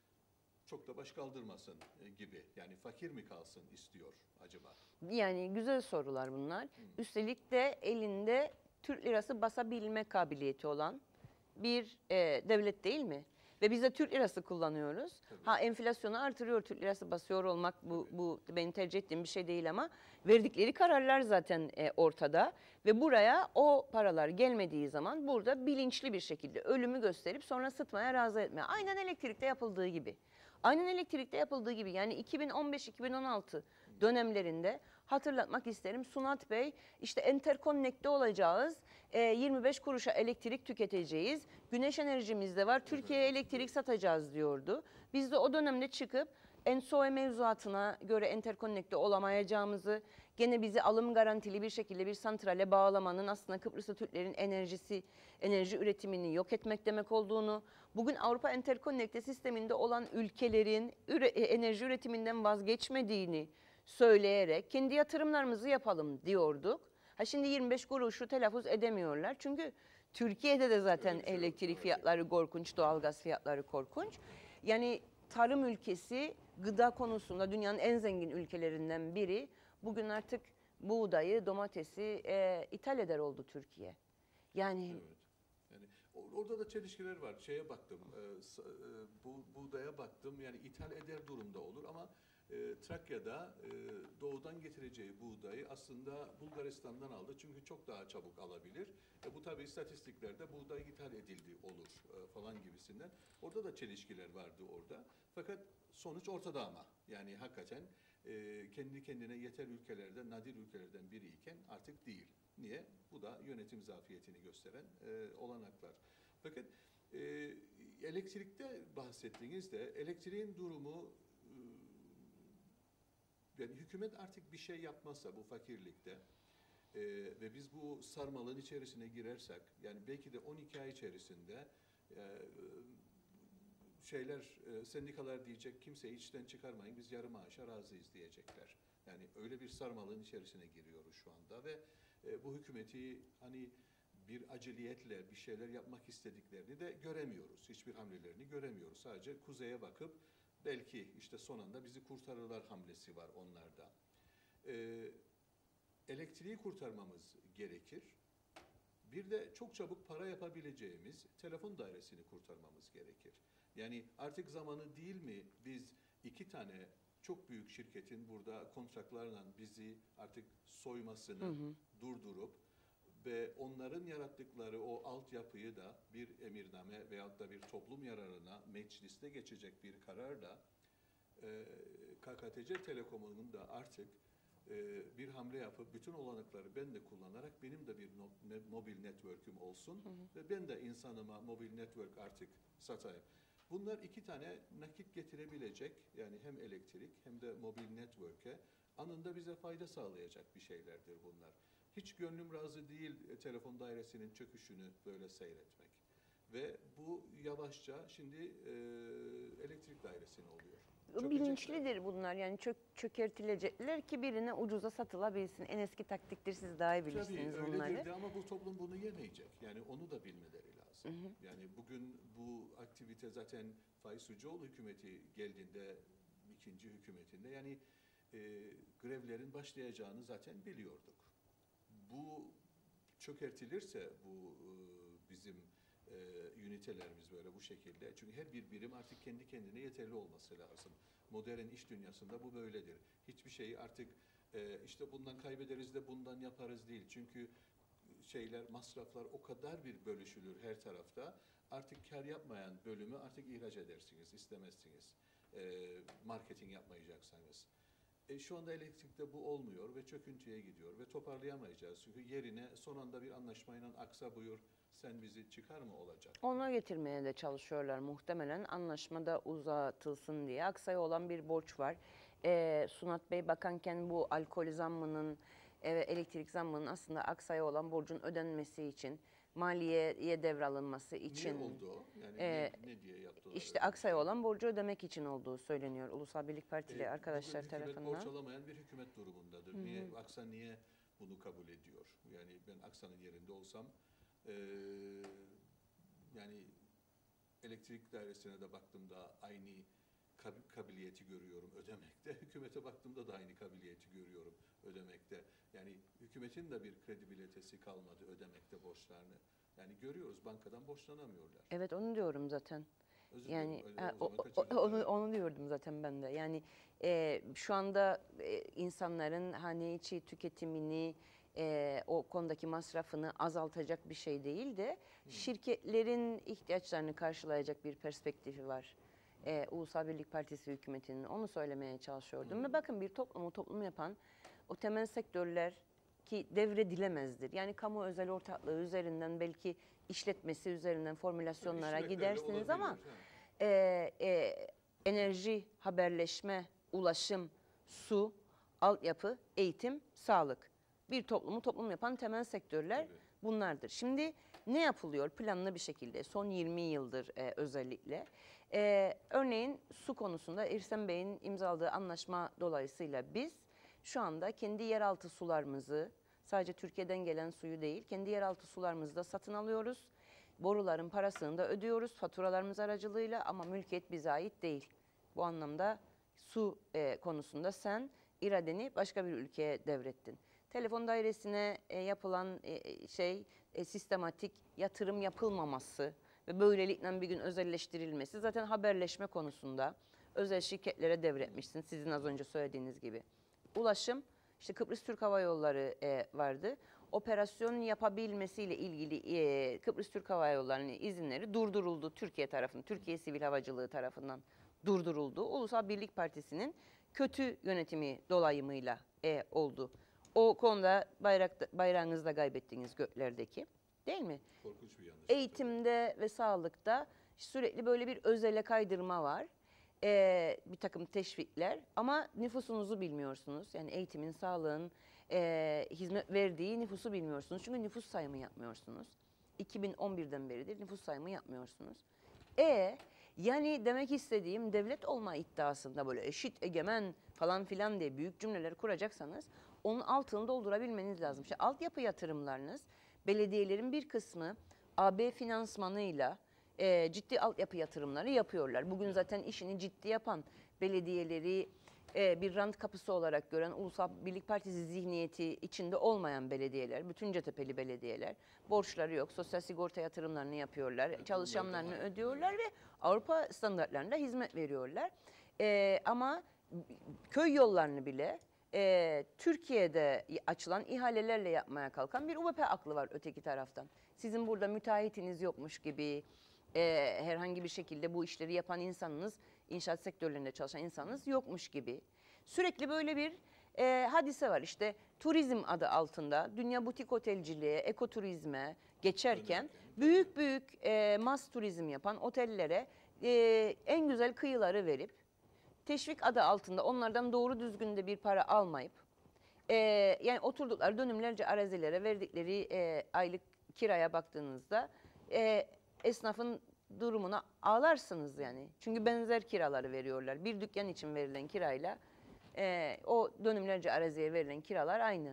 çok da baş kaldırmasın e, gibi. Yani fakir mi kalsın istiyor acaba? Yani güzel sorular bunlar. Üstelik de elinde Türk lirası basabilme kabiliyeti olan bir e, devlet değil mi? Ve biz de Türk lirası kullanıyoruz. Tabii. Ha enflasyonu artırıyor, Türk lirası basıyor olmak bu, bu benim tercih ettiğim bir şey değil ama verdikleri kararlar zaten e, ortada. Ve buraya o paralar gelmediği zaman burada bilinçli bir şekilde ölümü gösterip sonra sıtmaya razı etme. Aynen elektrikte yapıldığı gibi. Aynen elektrikte yapıldığı gibi yani iki bin on beş iki bin on altı dönemlerinde hatırlatmak isterim. Sunat Bey işte enterkonnekte olacağız. E, yirmi beş kuruşa elektrik tüketeceğiz. Güneş enerjimiz de var. Türkiye'ye elektrik satacağız diyordu. Biz de o dönemde çıkıp ENSOE mevzuatına göre enterkonnekte olamayacağımızı, gene bizi alım garantili bir şekilde bir santrale bağlamanın aslında Kıbrıslı Türklerin enerjisi, enerji üretimini yok etmek demek olduğunu, bugün Avrupa enterkonnekte sisteminde olan ülkelerin üre, enerji üretiminden vazgeçmediğini söyleyerek kendi yatırımlarımızı yapalım diyorduk. Ha şimdi yirmi beş kuruşu telaffuz edemiyorlar. Çünkü Türkiye'de de zaten Öyle bir şey yok, elektrik evet. fiyatları korkunç, doğalgaz fiyatları korkunç. Yani tarım ülkesi gıda konusunda dünyanın en zengin ülkelerinden biri. Bugün artık buğdayı, domatesi e, ithal eder oldu Türkiye. Yani Evet. Yani or- orada da çelişkiler var. Şeye baktım, e, s- e, bu buğdaya baktım. Yani ithal eder durumda olur ama e, Trakya'da e, doğudan getireceği buğdayı aslında Bulgaristan'dan aldı. Çünkü çok daha çabuk alabilir. E, bu tabii istatistiklerde buğday ithal edildi olur e, falan gibisinden. Orada da çelişkiler vardı orada. Fakat sonuç ortada ama. Yani hakikaten e, kendi kendine yeter ülkelerde, nadir ülkelerden biriyken artık değil. Niye? Bu da yönetim zafiyetini gösteren e, olanaklar. Fakat e, elektrikte bahsettiğinizde elektriğin durumu e, yani hükümet artık bir şey yapmazsa bu fakirlikte e, ve biz bu sarmalın içerisine girersek yani belki de on iki ay içerisinde e, şeyler e, sendikalar diyecek kimseyi içten çıkarmayın biz yarı maaşa razıyız diyecekler. Yani öyle bir sarmalın içerisine giriyoruz şu anda ve e, bu hükümeti hani bir aceliyetle bir şeyler yapmak istediklerini de göremiyoruz. Hiçbir hamlelerini göremiyoruz. Sadece kuzeye bakıp belki işte son anda bizi kurtarırlar hamlesi var onlarda. E, elektriği kurtarmamız gerekir. Bir de çok çabuk para yapabileceğimiz telefon dairesini kurtarmamız gerekir. Yani artık zamanı değil mi biz iki tane çok büyük şirketin burada kontratlarla bizi artık soymasını Hı hı. durdurup ve onların yarattıkları o altyapıyı da bir emirname veyahut da bir toplum yararına mecliste geçecek bir kararla e, K K T C Telekom'un da artık e, bir hamle yapıp bütün olanakları ben de kullanarak benim de bir no, ne, mobil network'üm olsun Hı hı. ve ben de insanıma mobil network artık satayım. Bunlar iki tane nakit getirebilecek yani hem elektrik hem de mobil network'e anında bize fayda sağlayacak bir şeylerdir bunlar. Hiç gönlüm razı değil e, telefon dairesinin çöküşünü böyle seyretmek. Ve bu yavaşça şimdi e, elektrik dairesine oluyor. Çökecekler. bilinçlidir bunlar yani çök, çökertilecekler ki birine ucuza satılabilsin. En eski taktiktir siz daha iyi bilirsiniz Tabii bunları. öyledir de ama bu toplum bunu yemeyecek. Yani onu da bilmeleri lazım. Hı hı. Yani bugün bu aktivite zaten Faiz Sucuoğlu hükümeti geldiğinde ikinci hükümetinde yani e, grevlerin başlayacağını zaten biliyorduk. bu çökertilirse bu e, bizim e, ünitelerimiz böyle bu şekilde. Çünkü her bir birim artık kendi kendine yeterli olması lazım. Modern iş dünyasında bu böyledir. Hiçbir şeyi artık e, işte bundan kaybederiz de bundan yaparız değil. Çünkü şeyler, masraflar o kadar bir bölüşülür her tarafta. Artık kar yapmayan bölümü artık ihraç edersiniz, istemezsiniz. E, marketing yapmayacaksanız. E, şu anda elektrikte bu olmuyor ve çöküntüye gidiyor ve toparlayamayacağız. Çünkü yerine son anda bir anlaşmayla aksa buyur sen bizi çıkar mı olacak? Ona getirmeye de çalışıyorlar muhtemelen anlaşmada uzatılsın diye. Aksaya olan bir borç var. Ee, Sunat Bey bakanken bu alkol zammının, e, elektrik zammının aslında Aksa'ya olan borcun ödenmesi için, maliyeye devralınması için. Niye oldu o? Yani e, ne, ne diye yaptılar? İşte öyle bir Aksa'ya şey? olan borcu ödemek için olduğu söyleniyor Ulusal Birlik Partili E, arkadaşlar bugün hükümet borç tarafından. alamayan bir hükümet durumundadır. Hı hı. Niye, Aksa niye bunu kabul ediyor? Yani ben Aksa'nın yerinde olsam e, yani elektrik dairesine de baktığımda aynı kab- kabiliyeti görüyorum ödemekte. Hükümete baktığımda da aynı kabiliyeti görüyorum ödemekte. Yani hükümetin de bir kredibilitesi kalmadı ödemekte borçlarını. Yani görüyoruz bankadan borçlanamıyorlar. Evet onu diyorum zaten. Özür Yani dilerim, öyle ha, o o- zaman o- kaçırdım. onu Evet. onu diyordum zaten ben de. Yani e, şu anda e, insanların hane içi tüketimini e, o konudaki masrafını azaltacak bir şey değil de şirketlerin ihtiyaçlarını karşılayacak bir perspektifi var. E, Ulusal Birlik Partisi hükümetinin onu söylemeye çalışıyordum. Ve bakın bir toplumu toplum yapan o temel sektörler ki devredilemezdir. Yani kamu özel ortaklığı üzerinden belki işletmesi üzerinden formülasyonlara İşletmeyle gidersiniz ama olabilir, ha. e, e, enerji, haberleşme, ulaşım, su, altyapı, eğitim, sağlık. Bir toplumu toplum yapan temel sektörler Tabii. bunlardır. Şimdi ne yapılıyor planlı bir şekilde son yirmi yıldır e, özellikle? E, örneğin su konusunda İrsen Bey'in imzaladığı anlaşma dolayısıyla biz şu anda kendi yeraltı sularımızı sadece Türkiye'den gelen suyu değil kendi yeraltı sularımızı da satın alıyoruz. Boruların parasını da ödüyoruz faturalarımız aracılığıyla ama mülkiyet bize ait değil. Bu anlamda su e, konusunda sen iradeni başka bir ülkeye devrettin. Telefon dairesine e, yapılan e, şey e, sistematik yatırım yapılmaması ve böylelikle bir gün özelleştirilmesi zaten haberleşme konusunda özel şirketlere devretmişsin sizin az önce söylediğiniz gibi. Ulaşım işte Kıbrıs Türk Hava Yolları e, vardı. Operasyon yapabilmesiyle ilgili e, Kıbrıs Türk Hava Yolları'nın izinleri durduruldu Türkiye tarafından, Türkiye Sivil Havacılığı tarafından durduruldu. Ulusal Birlik Partisi'nin kötü yönetimi dolayımıyla e, oldu. O konuda bayrak, bayrağınızı da kaybettiniz göklerdeki, değil mi? Korkunç bir yanlış. Eğitimde ve sağlıkta sürekli böyle bir özele kaydırma var. Ee, bir takım teşvikler ama nüfusunuzu bilmiyorsunuz. Yani eğitimin, sağlığın e, hizmet verdiği nüfusu bilmiyorsunuz. Çünkü nüfus sayımı yapmıyorsunuz. iki bin on birden beridir nüfus sayımı yapmıyorsunuz. E yani demek istediğim devlet olma iddiasında böyle eşit, egemen falan filan diye büyük cümleler kuracaksanız onun altını doldurabilmeniz lazım. İşte altyapı yatırımlarınız belediyelerin bir kısmı A B finansmanıyla e, ciddi altyapı yatırımları yapıyorlar. Bugün zaten işini ciddi yapan belediyeleri e, bir rant kapısı olarak gören Ulusal Birlik Partisi zihniyeti içinde olmayan belediyeler, bütün Cetepe'li belediyeler borçları yok, sosyal sigorta yatırımlarını yapıyorlar, Evet, çalışanlarını bunlar daha- ödüyorlar ve Avrupa standartlarında hizmet veriyorlar. E, ama köy yollarını bile e, Türkiye'de açılan ihalelerle yapmaya kalkan bir U B P aklı var öteki taraftan. Sizin burada müteahhitiniz yokmuş gibi, e, herhangi bir şekilde bu işleri yapan insanınız, inşaat sektörlerinde çalışan insanınız yokmuş gibi. Sürekli böyle bir e, hadise var. İşte turizm adı altında dünya butik otelciliğe, ekoturizme geçerken Dönerken, büyük büyük e, mas turizm yapan otellere e, en güzel kıyıları verip teşvik adı altında onlardan doğru düzgün de bir para almayıp e, yani oturdukları dönümlerce arazilere verdikleri e, aylık kiraya baktığınızda e, esnafın durumuna ağlarsınız yani. Çünkü benzer kiraları veriyorlar. Bir dükkan için verilen kirayla e, o dönümlerce araziye verilen kiralar aynı.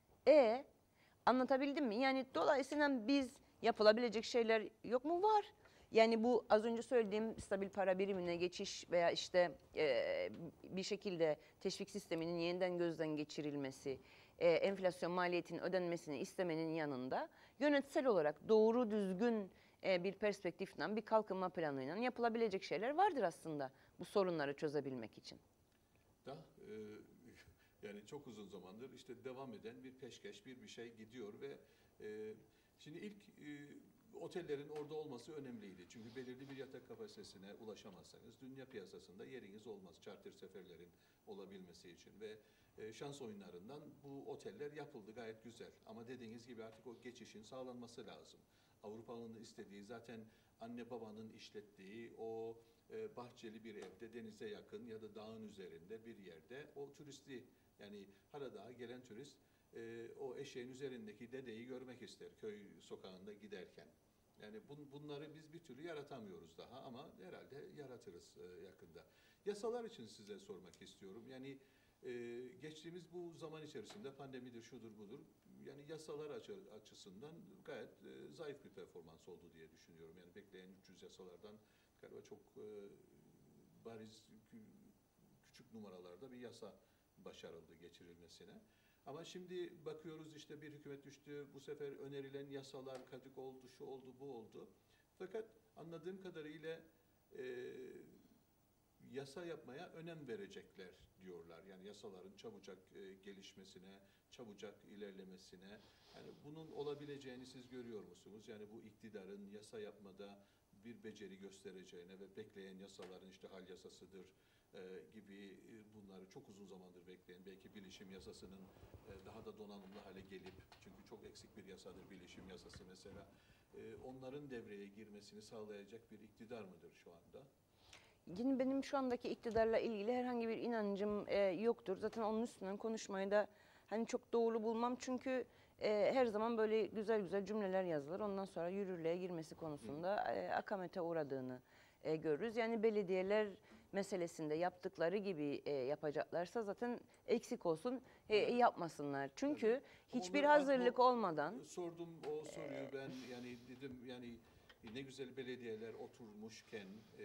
E anlatabildim mi? Yani dolayısıyla biz yapılabilecek şeyler yok mu? Var. Yani bu az önce söylediğim stabil para birimine geçiş veya işte e, bir şekilde teşvik sisteminin yeniden gözden geçirilmesi, e, enflasyon maliyetinin ödenmesini istemenin yanında yönetsel olarak doğru düzgün e, bir perspektiften, bir kalkınma planıyla yapılabilecek şeyler vardır aslında bu sorunları çözebilmek için. Da, e, yani çok uzun zamandır işte devam eden bir peşkeş, bir bir şey gidiyor ve e, şimdi ilk e, otellerin orada olması önemliydi. Çünkü belirli bir yatak kapasitesine ulaşamazsanız dünya piyasasında yeriniz olmaz. Charter seferlerin olabilmesi için ve e, şans oyunlarından bu oteller yapıldı gayet güzel. Ama dediğiniz gibi artık o geçişin sağlanması lazım. Avrupa'nın istediği zaten anne babanın işlettiği o e, bahçeli bir evde denize yakın ya da dağın üzerinde bir yerde o turisti yani Haradağ'a gelen turist e, o eşeğin üzerindeki dedeyi görmek ister köy sokağında giderken. Yani bun, bunları biz bir türlü yaratamıyoruz daha ama herhalde yaratırız e, yakında. Yasalar için size sormak istiyorum. Yani e, geçtiğimiz bu zaman içerisinde pandemidir, şudur budur. Yani yasalar açı, açısından gayet e, zayıf bir performans oldu diye düşünüyorum. Yani bekleyen üç yüz yasalardan galiba çok e, bariz küçük numaralarda bir yasa başarıldı geçirilmesine. Ama şimdi bakıyoruz işte bir hükümet düştü, bu sefer önerilen yasalar kadık oldu, şu oldu, bu oldu. Fakat anladığım kadarıyla e, yasa yapmaya önem verecekler diyorlar. Yani yasaların çabucak e, gelişmesine, çabucak ilerlemesine. Yani bunun olabileceğini siz görüyor musunuz? Yani bu iktidarın yasa yapmada bir beceri göstereceğine ve bekleyen yasaların işte hal yasasıdır e, gibi e, bunları çok uzun zamandır bekleyen, belki bilişim yasasının e, daha da donanımlı hale gelip, çünkü çok eksik bir yasadır bilişim yasası mesela, e, onların devreye girmesini sağlayacak bir iktidar mıdır şu anda? Yine benim şu andaki iktidarla ilgili herhangi bir inancım e, yoktur. Zaten onun üstünden konuşmayı da hani çok doğru bulmam. Çünkü e, her zaman böyle güzel güzel cümleler yazılır. Ondan sonra yürürlüğe girmesi konusunda e, akamete uğradığını e, görürüz. Yani belediyeler meselesinde yaptıkları gibi e, yapacaklarsa zaten eksik olsun e, Evet. yapmasınlar. Çünkü Evet. Ama hiçbir onlar ad hazırlık hoc olmadan sordum o soruyu ben yani dedim yani ne güzel belediyeler oturmuşken e,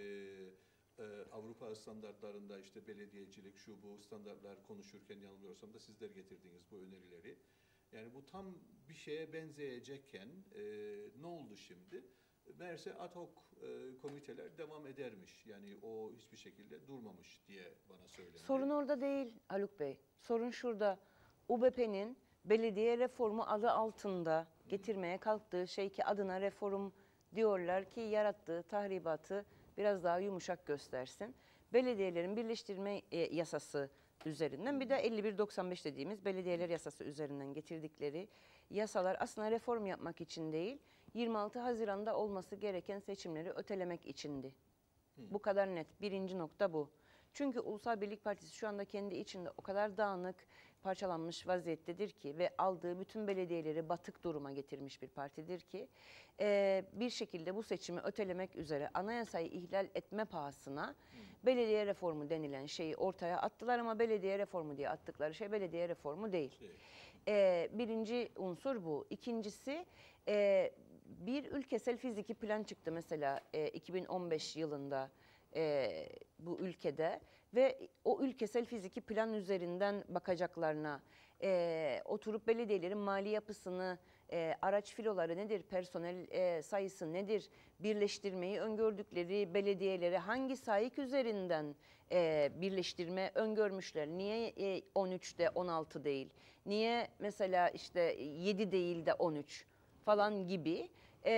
e, Avrupa standartlarında işte belediyecilik şu bu standartlar konuşurken yanılmıyorsam da sizler getirdiniz bu önerileri. Yani bu tam bir şeye benzeyecekken e, ne oldu şimdi? Meğerse ad hoc e, komiteler devam edermiş. Yani o hiçbir şekilde durmamış diye bana söylendi. sorun orada değil Haluk Bey. Sorun şurada. U B P'nin belediye reformu adı altında getirmeye kalktığı şey ki adına reform diyorlar ki yarattığı tahribatı biraz daha yumuşak göstersin. Belediyelerin birleştirme e, yasası üzerinden bir de elli bir doksan beş dediğimiz belediyeler yasası üzerinden getirdikleri yasalar aslında reform yapmak için değil, yirmi altı Haziran'da olması gereken seçimleri ötelemek içindi. Bu kadar net. Birinci nokta bu. Çünkü Ulusal Birlik Partisi şu anda kendi içinde o kadar dağınık, parçalanmış vaziyettedir ki ve aldığı bütün belediyeleri batık duruma getirmiş bir partidir ki e, bir şekilde bu seçimi ötelemek üzere anayasayı ihlal etme pahasına belediye reformu denilen şeyi ortaya attılar ama belediye reformu diye attıkları şey belediye reformu değil. Şey, E, birinci unsur bu. İkincisi e, bir ülkesel fiziki plan çıktı mesela e, iki bin on beş yılında e, bu ülkede ve o ülkesel fiziki plan üzerinden bakacaklarına e, oturup belediyelerin mali yapısını, e, araç filoları nedir, personel e, sayısı nedir, birleştirmeyi öngördükleri belediyeleri hangi sahik üzerinden e, birleştirme öngörmüşler? Niye e, on üçte on altı değil? Niye mesela işte yedi değil de on üç falan gibi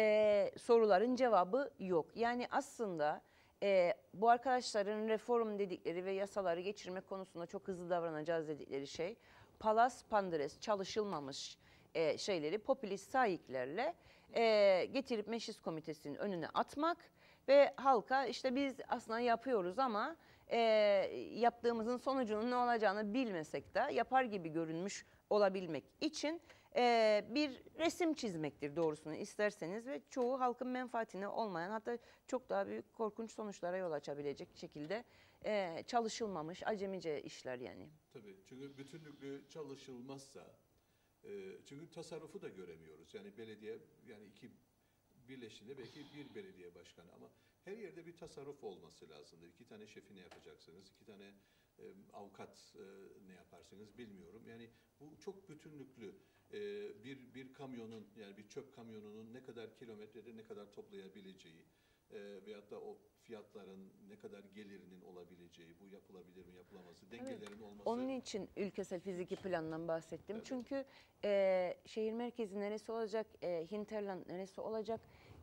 e, soruların cevabı yok. Yani aslında e, bu arkadaşların reform dedikleri ve yasaları geçirme konusunda çok hızlı davranacağız dedikleri şey palas pandres çalışılmamış e, şeyleri popülist sahiplerle e, getirip meclis komitesinin önüne atmak ve halka işte biz aslında yapıyoruz ama e, yaptığımızın sonucunun ne olacağını bilmesek de yapar gibi görünmüş olabilmek için e, bir resim çizmektir doğrusunu isterseniz ve çoğu halkın menfaatine olmayan hatta çok daha büyük korkunç sonuçlara yol açabilecek şekilde e, çalışılmamış acemice işler yani. tabii çünkü bütünlüklü çalışılmazsa e, çünkü tasarrufu da göremiyoruz. Yani belediye yani iki birleştiğinde belki bir belediye başkanı ama her yerde bir tasarruf olması lazımdır. İki tane şefini yapacaksınız, iki tane e, avukat e, ne yaparsınız bilmiyorum. Yani bu çok bütünlüklü. E, bir bir kamyonun yani bir çöp kamyonunun ne kadar kilometrede ne kadar toplayabileceği e, veyahut da o fiyatların ne kadar gelirinin olabileceği, bu yapılabilir mi yapılamaz mı, dengelerin olması. Onun için ülkesel fiziki plandan bahsettim. Evet. Çünkü e, şehir merkezi neresi olacak, e, hinterland neresi olacak,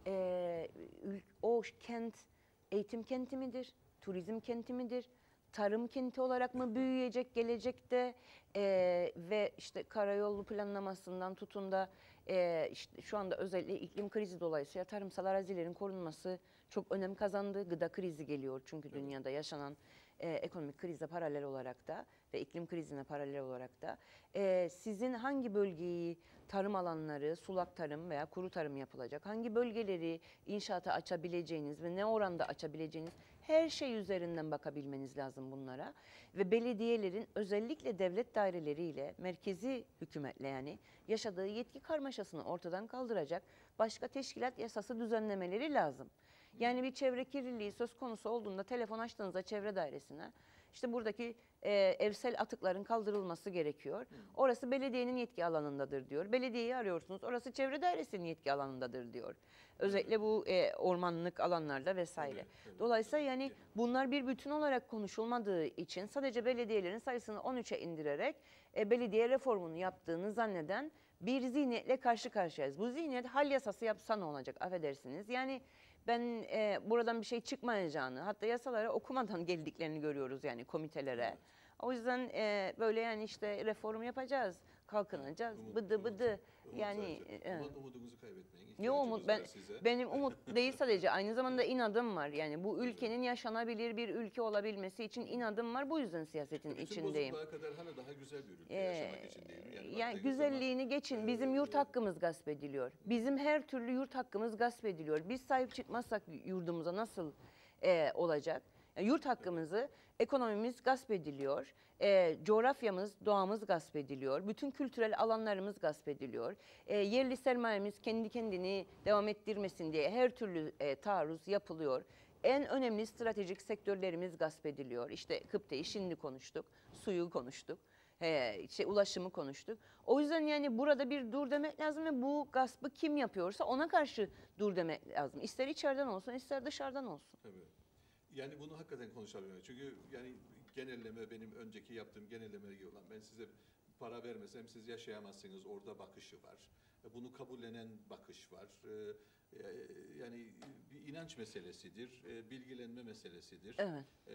e, ül- o kent eğitim kenti midir, turizm kenti midir, tarım kenti olarak mı büyüyecek gelecekte, e, ve işte karayolu planlamasından tutun da e, işte şu anda özellikle iklim krizi dolayısıyla tarımsal arazilerin korunması çok önem kazandı. Gıda krizi geliyor çünkü Evet. dünyada yaşanan e, ekonomik krize paralel olarak da ve iklim krizine paralel olarak da e, sizin hangi bölgeyi tarım alanları, sulak tarım veya kuru tarım yapılacak, hangi bölgeleri inşaata açabileceğiniz ve ne oranda açabileceğiniz her şey üzerinden bakabilmeniz lazım bunlara. Ve belediyelerin özellikle devlet daireleriyle, merkezi hükümetle yani yaşadığı yetki karmaşasını ortadan kaldıracak başka teşkilat yasası düzenlemeleri lazım. Yani bir çevre kirliliği söz konusu olduğunda telefon açtığınızda çevre dairesine işte buradaki e, evsel atıkların kaldırılması gerekiyor. Orası belediyenin yetki alanındadır diyor. Belediyeyi arıyorsunuz, orası çevre dairesinin yetki alanındadır diyor. Özellikle bu e, ormanlık alanlarda vesaire. Evet, evet, Dolayısıyla evet. yani bunlar bir bütün olarak konuşulmadığı için sadece belediyelerin sayısını on üçe indirerek e, belediye reformunu yaptığını zanneden bir zihniyetle karşı karşıyayız. Bu zihniyet hal yasası yapsa ne olacak affedersiniz. Yani ben e, buradan bir şey çıkmayacağını, hatta yasaları okumadan geldiklerini görüyoruz yani komitelere. Evet. O yüzden e, böyle yani işte reform yapacağız, kalkınacağız, Umut- bıdı umut- bıdı. umut Yani sadece. e, Umut- umudunuzu kaybetmeyin. Yo İhtiyacımız umut ben var size. benim umut değil sadece aynı zamanda inadım var. Yani bu ülkenin yaşanabilir bir ülke olabilmesi için inadım var. Bu yüzden siyasetin Bütün içindeyim. bozukluğa kadar hala daha güzel bir ülke Ee, yaşamak için değil mi? Yani, yani baktığınız zaman, güzelliğini geçin. Bizim e, yurt hakkımız gasp ediliyor. Bizim her türlü yurt hakkımız gasp ediliyor. Biz sahip çıkmazsak yurdumuza nasıl e, olacak? Yani yurt hakkımızı, ekonomimiz gasp ediliyor. E, coğrafyamız, doğamız gasp ediliyor. Bütün kültürel alanlarımız gasp ediliyor. E, yerli sermayemiz kendi kendini devam ettirmesin diye her türlü e, taarruz yapılıyor. En önemli stratejik sektörlerimiz gasp ediliyor. İşte Kıpte'yi şimdi konuştuk, suyu konuştuk, e, işte ulaşımı konuştuk. O yüzden yani burada bir dur demek lazım ve bu gaspı kim yapıyorsa ona karşı dur demek lazım. İster içeriden olsun, ister dışarıdan olsun. tabii. Yani bunu hakikaten konuşalım. Çünkü yani genelleme benim önceki yaptığım genelleme gibi olan ben size para vermesem siz yaşayamazsınız orada bakışı var. E, Bunu kabullenen bakış var. E, e, Yani bir inanç meselesidir, e, bilgilenme meselesidir. Evet. E,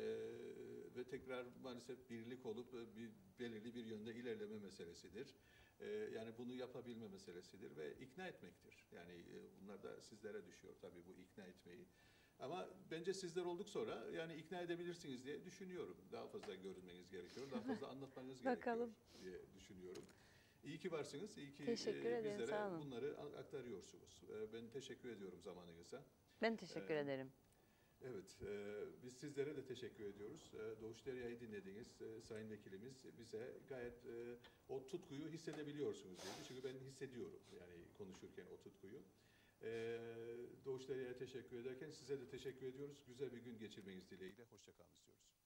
Ve tekrar maalesef birlik olup e, bir belirli bir yönde ilerleme meselesidir. E, Yani bunu yapabilme meselesidir ve ikna etmektir. Yani e, bunlar da sizlere düşüyor tabii bu ikna etmeyi. Ama bence sizler olduk sonra yani ikna edebilirsiniz diye düşünüyorum. Daha fazla görünmeniz gerekiyor, daha fazla anlatmanız gerekiyor Bakalım. diye düşünüyorum. İyi ki varsınız, iyi ki Teşekkür e, ederim, bizlere sağ olun. bunları a- aktarıyorsunuz. E, Ben teşekkür ediyorum zamanınıza. Ben teşekkür Ee, ederim. Evet, e, biz sizlere de teşekkür ediyoruz. E, Doğuş Derya'yı dinlediniz. E, Sayın Vekilimiz bize gayet e, o tutkuyu hissedebiliyorsunuz dedi. Çünkü ben hissediyorum yani konuşurken o tutkuyu. E, Doğuş Derya'ya teşekkür ederken size de teşekkür ediyoruz. Güzel bir gün geçirmeniz dileğiyle. Hoşça kalın istiyoruz.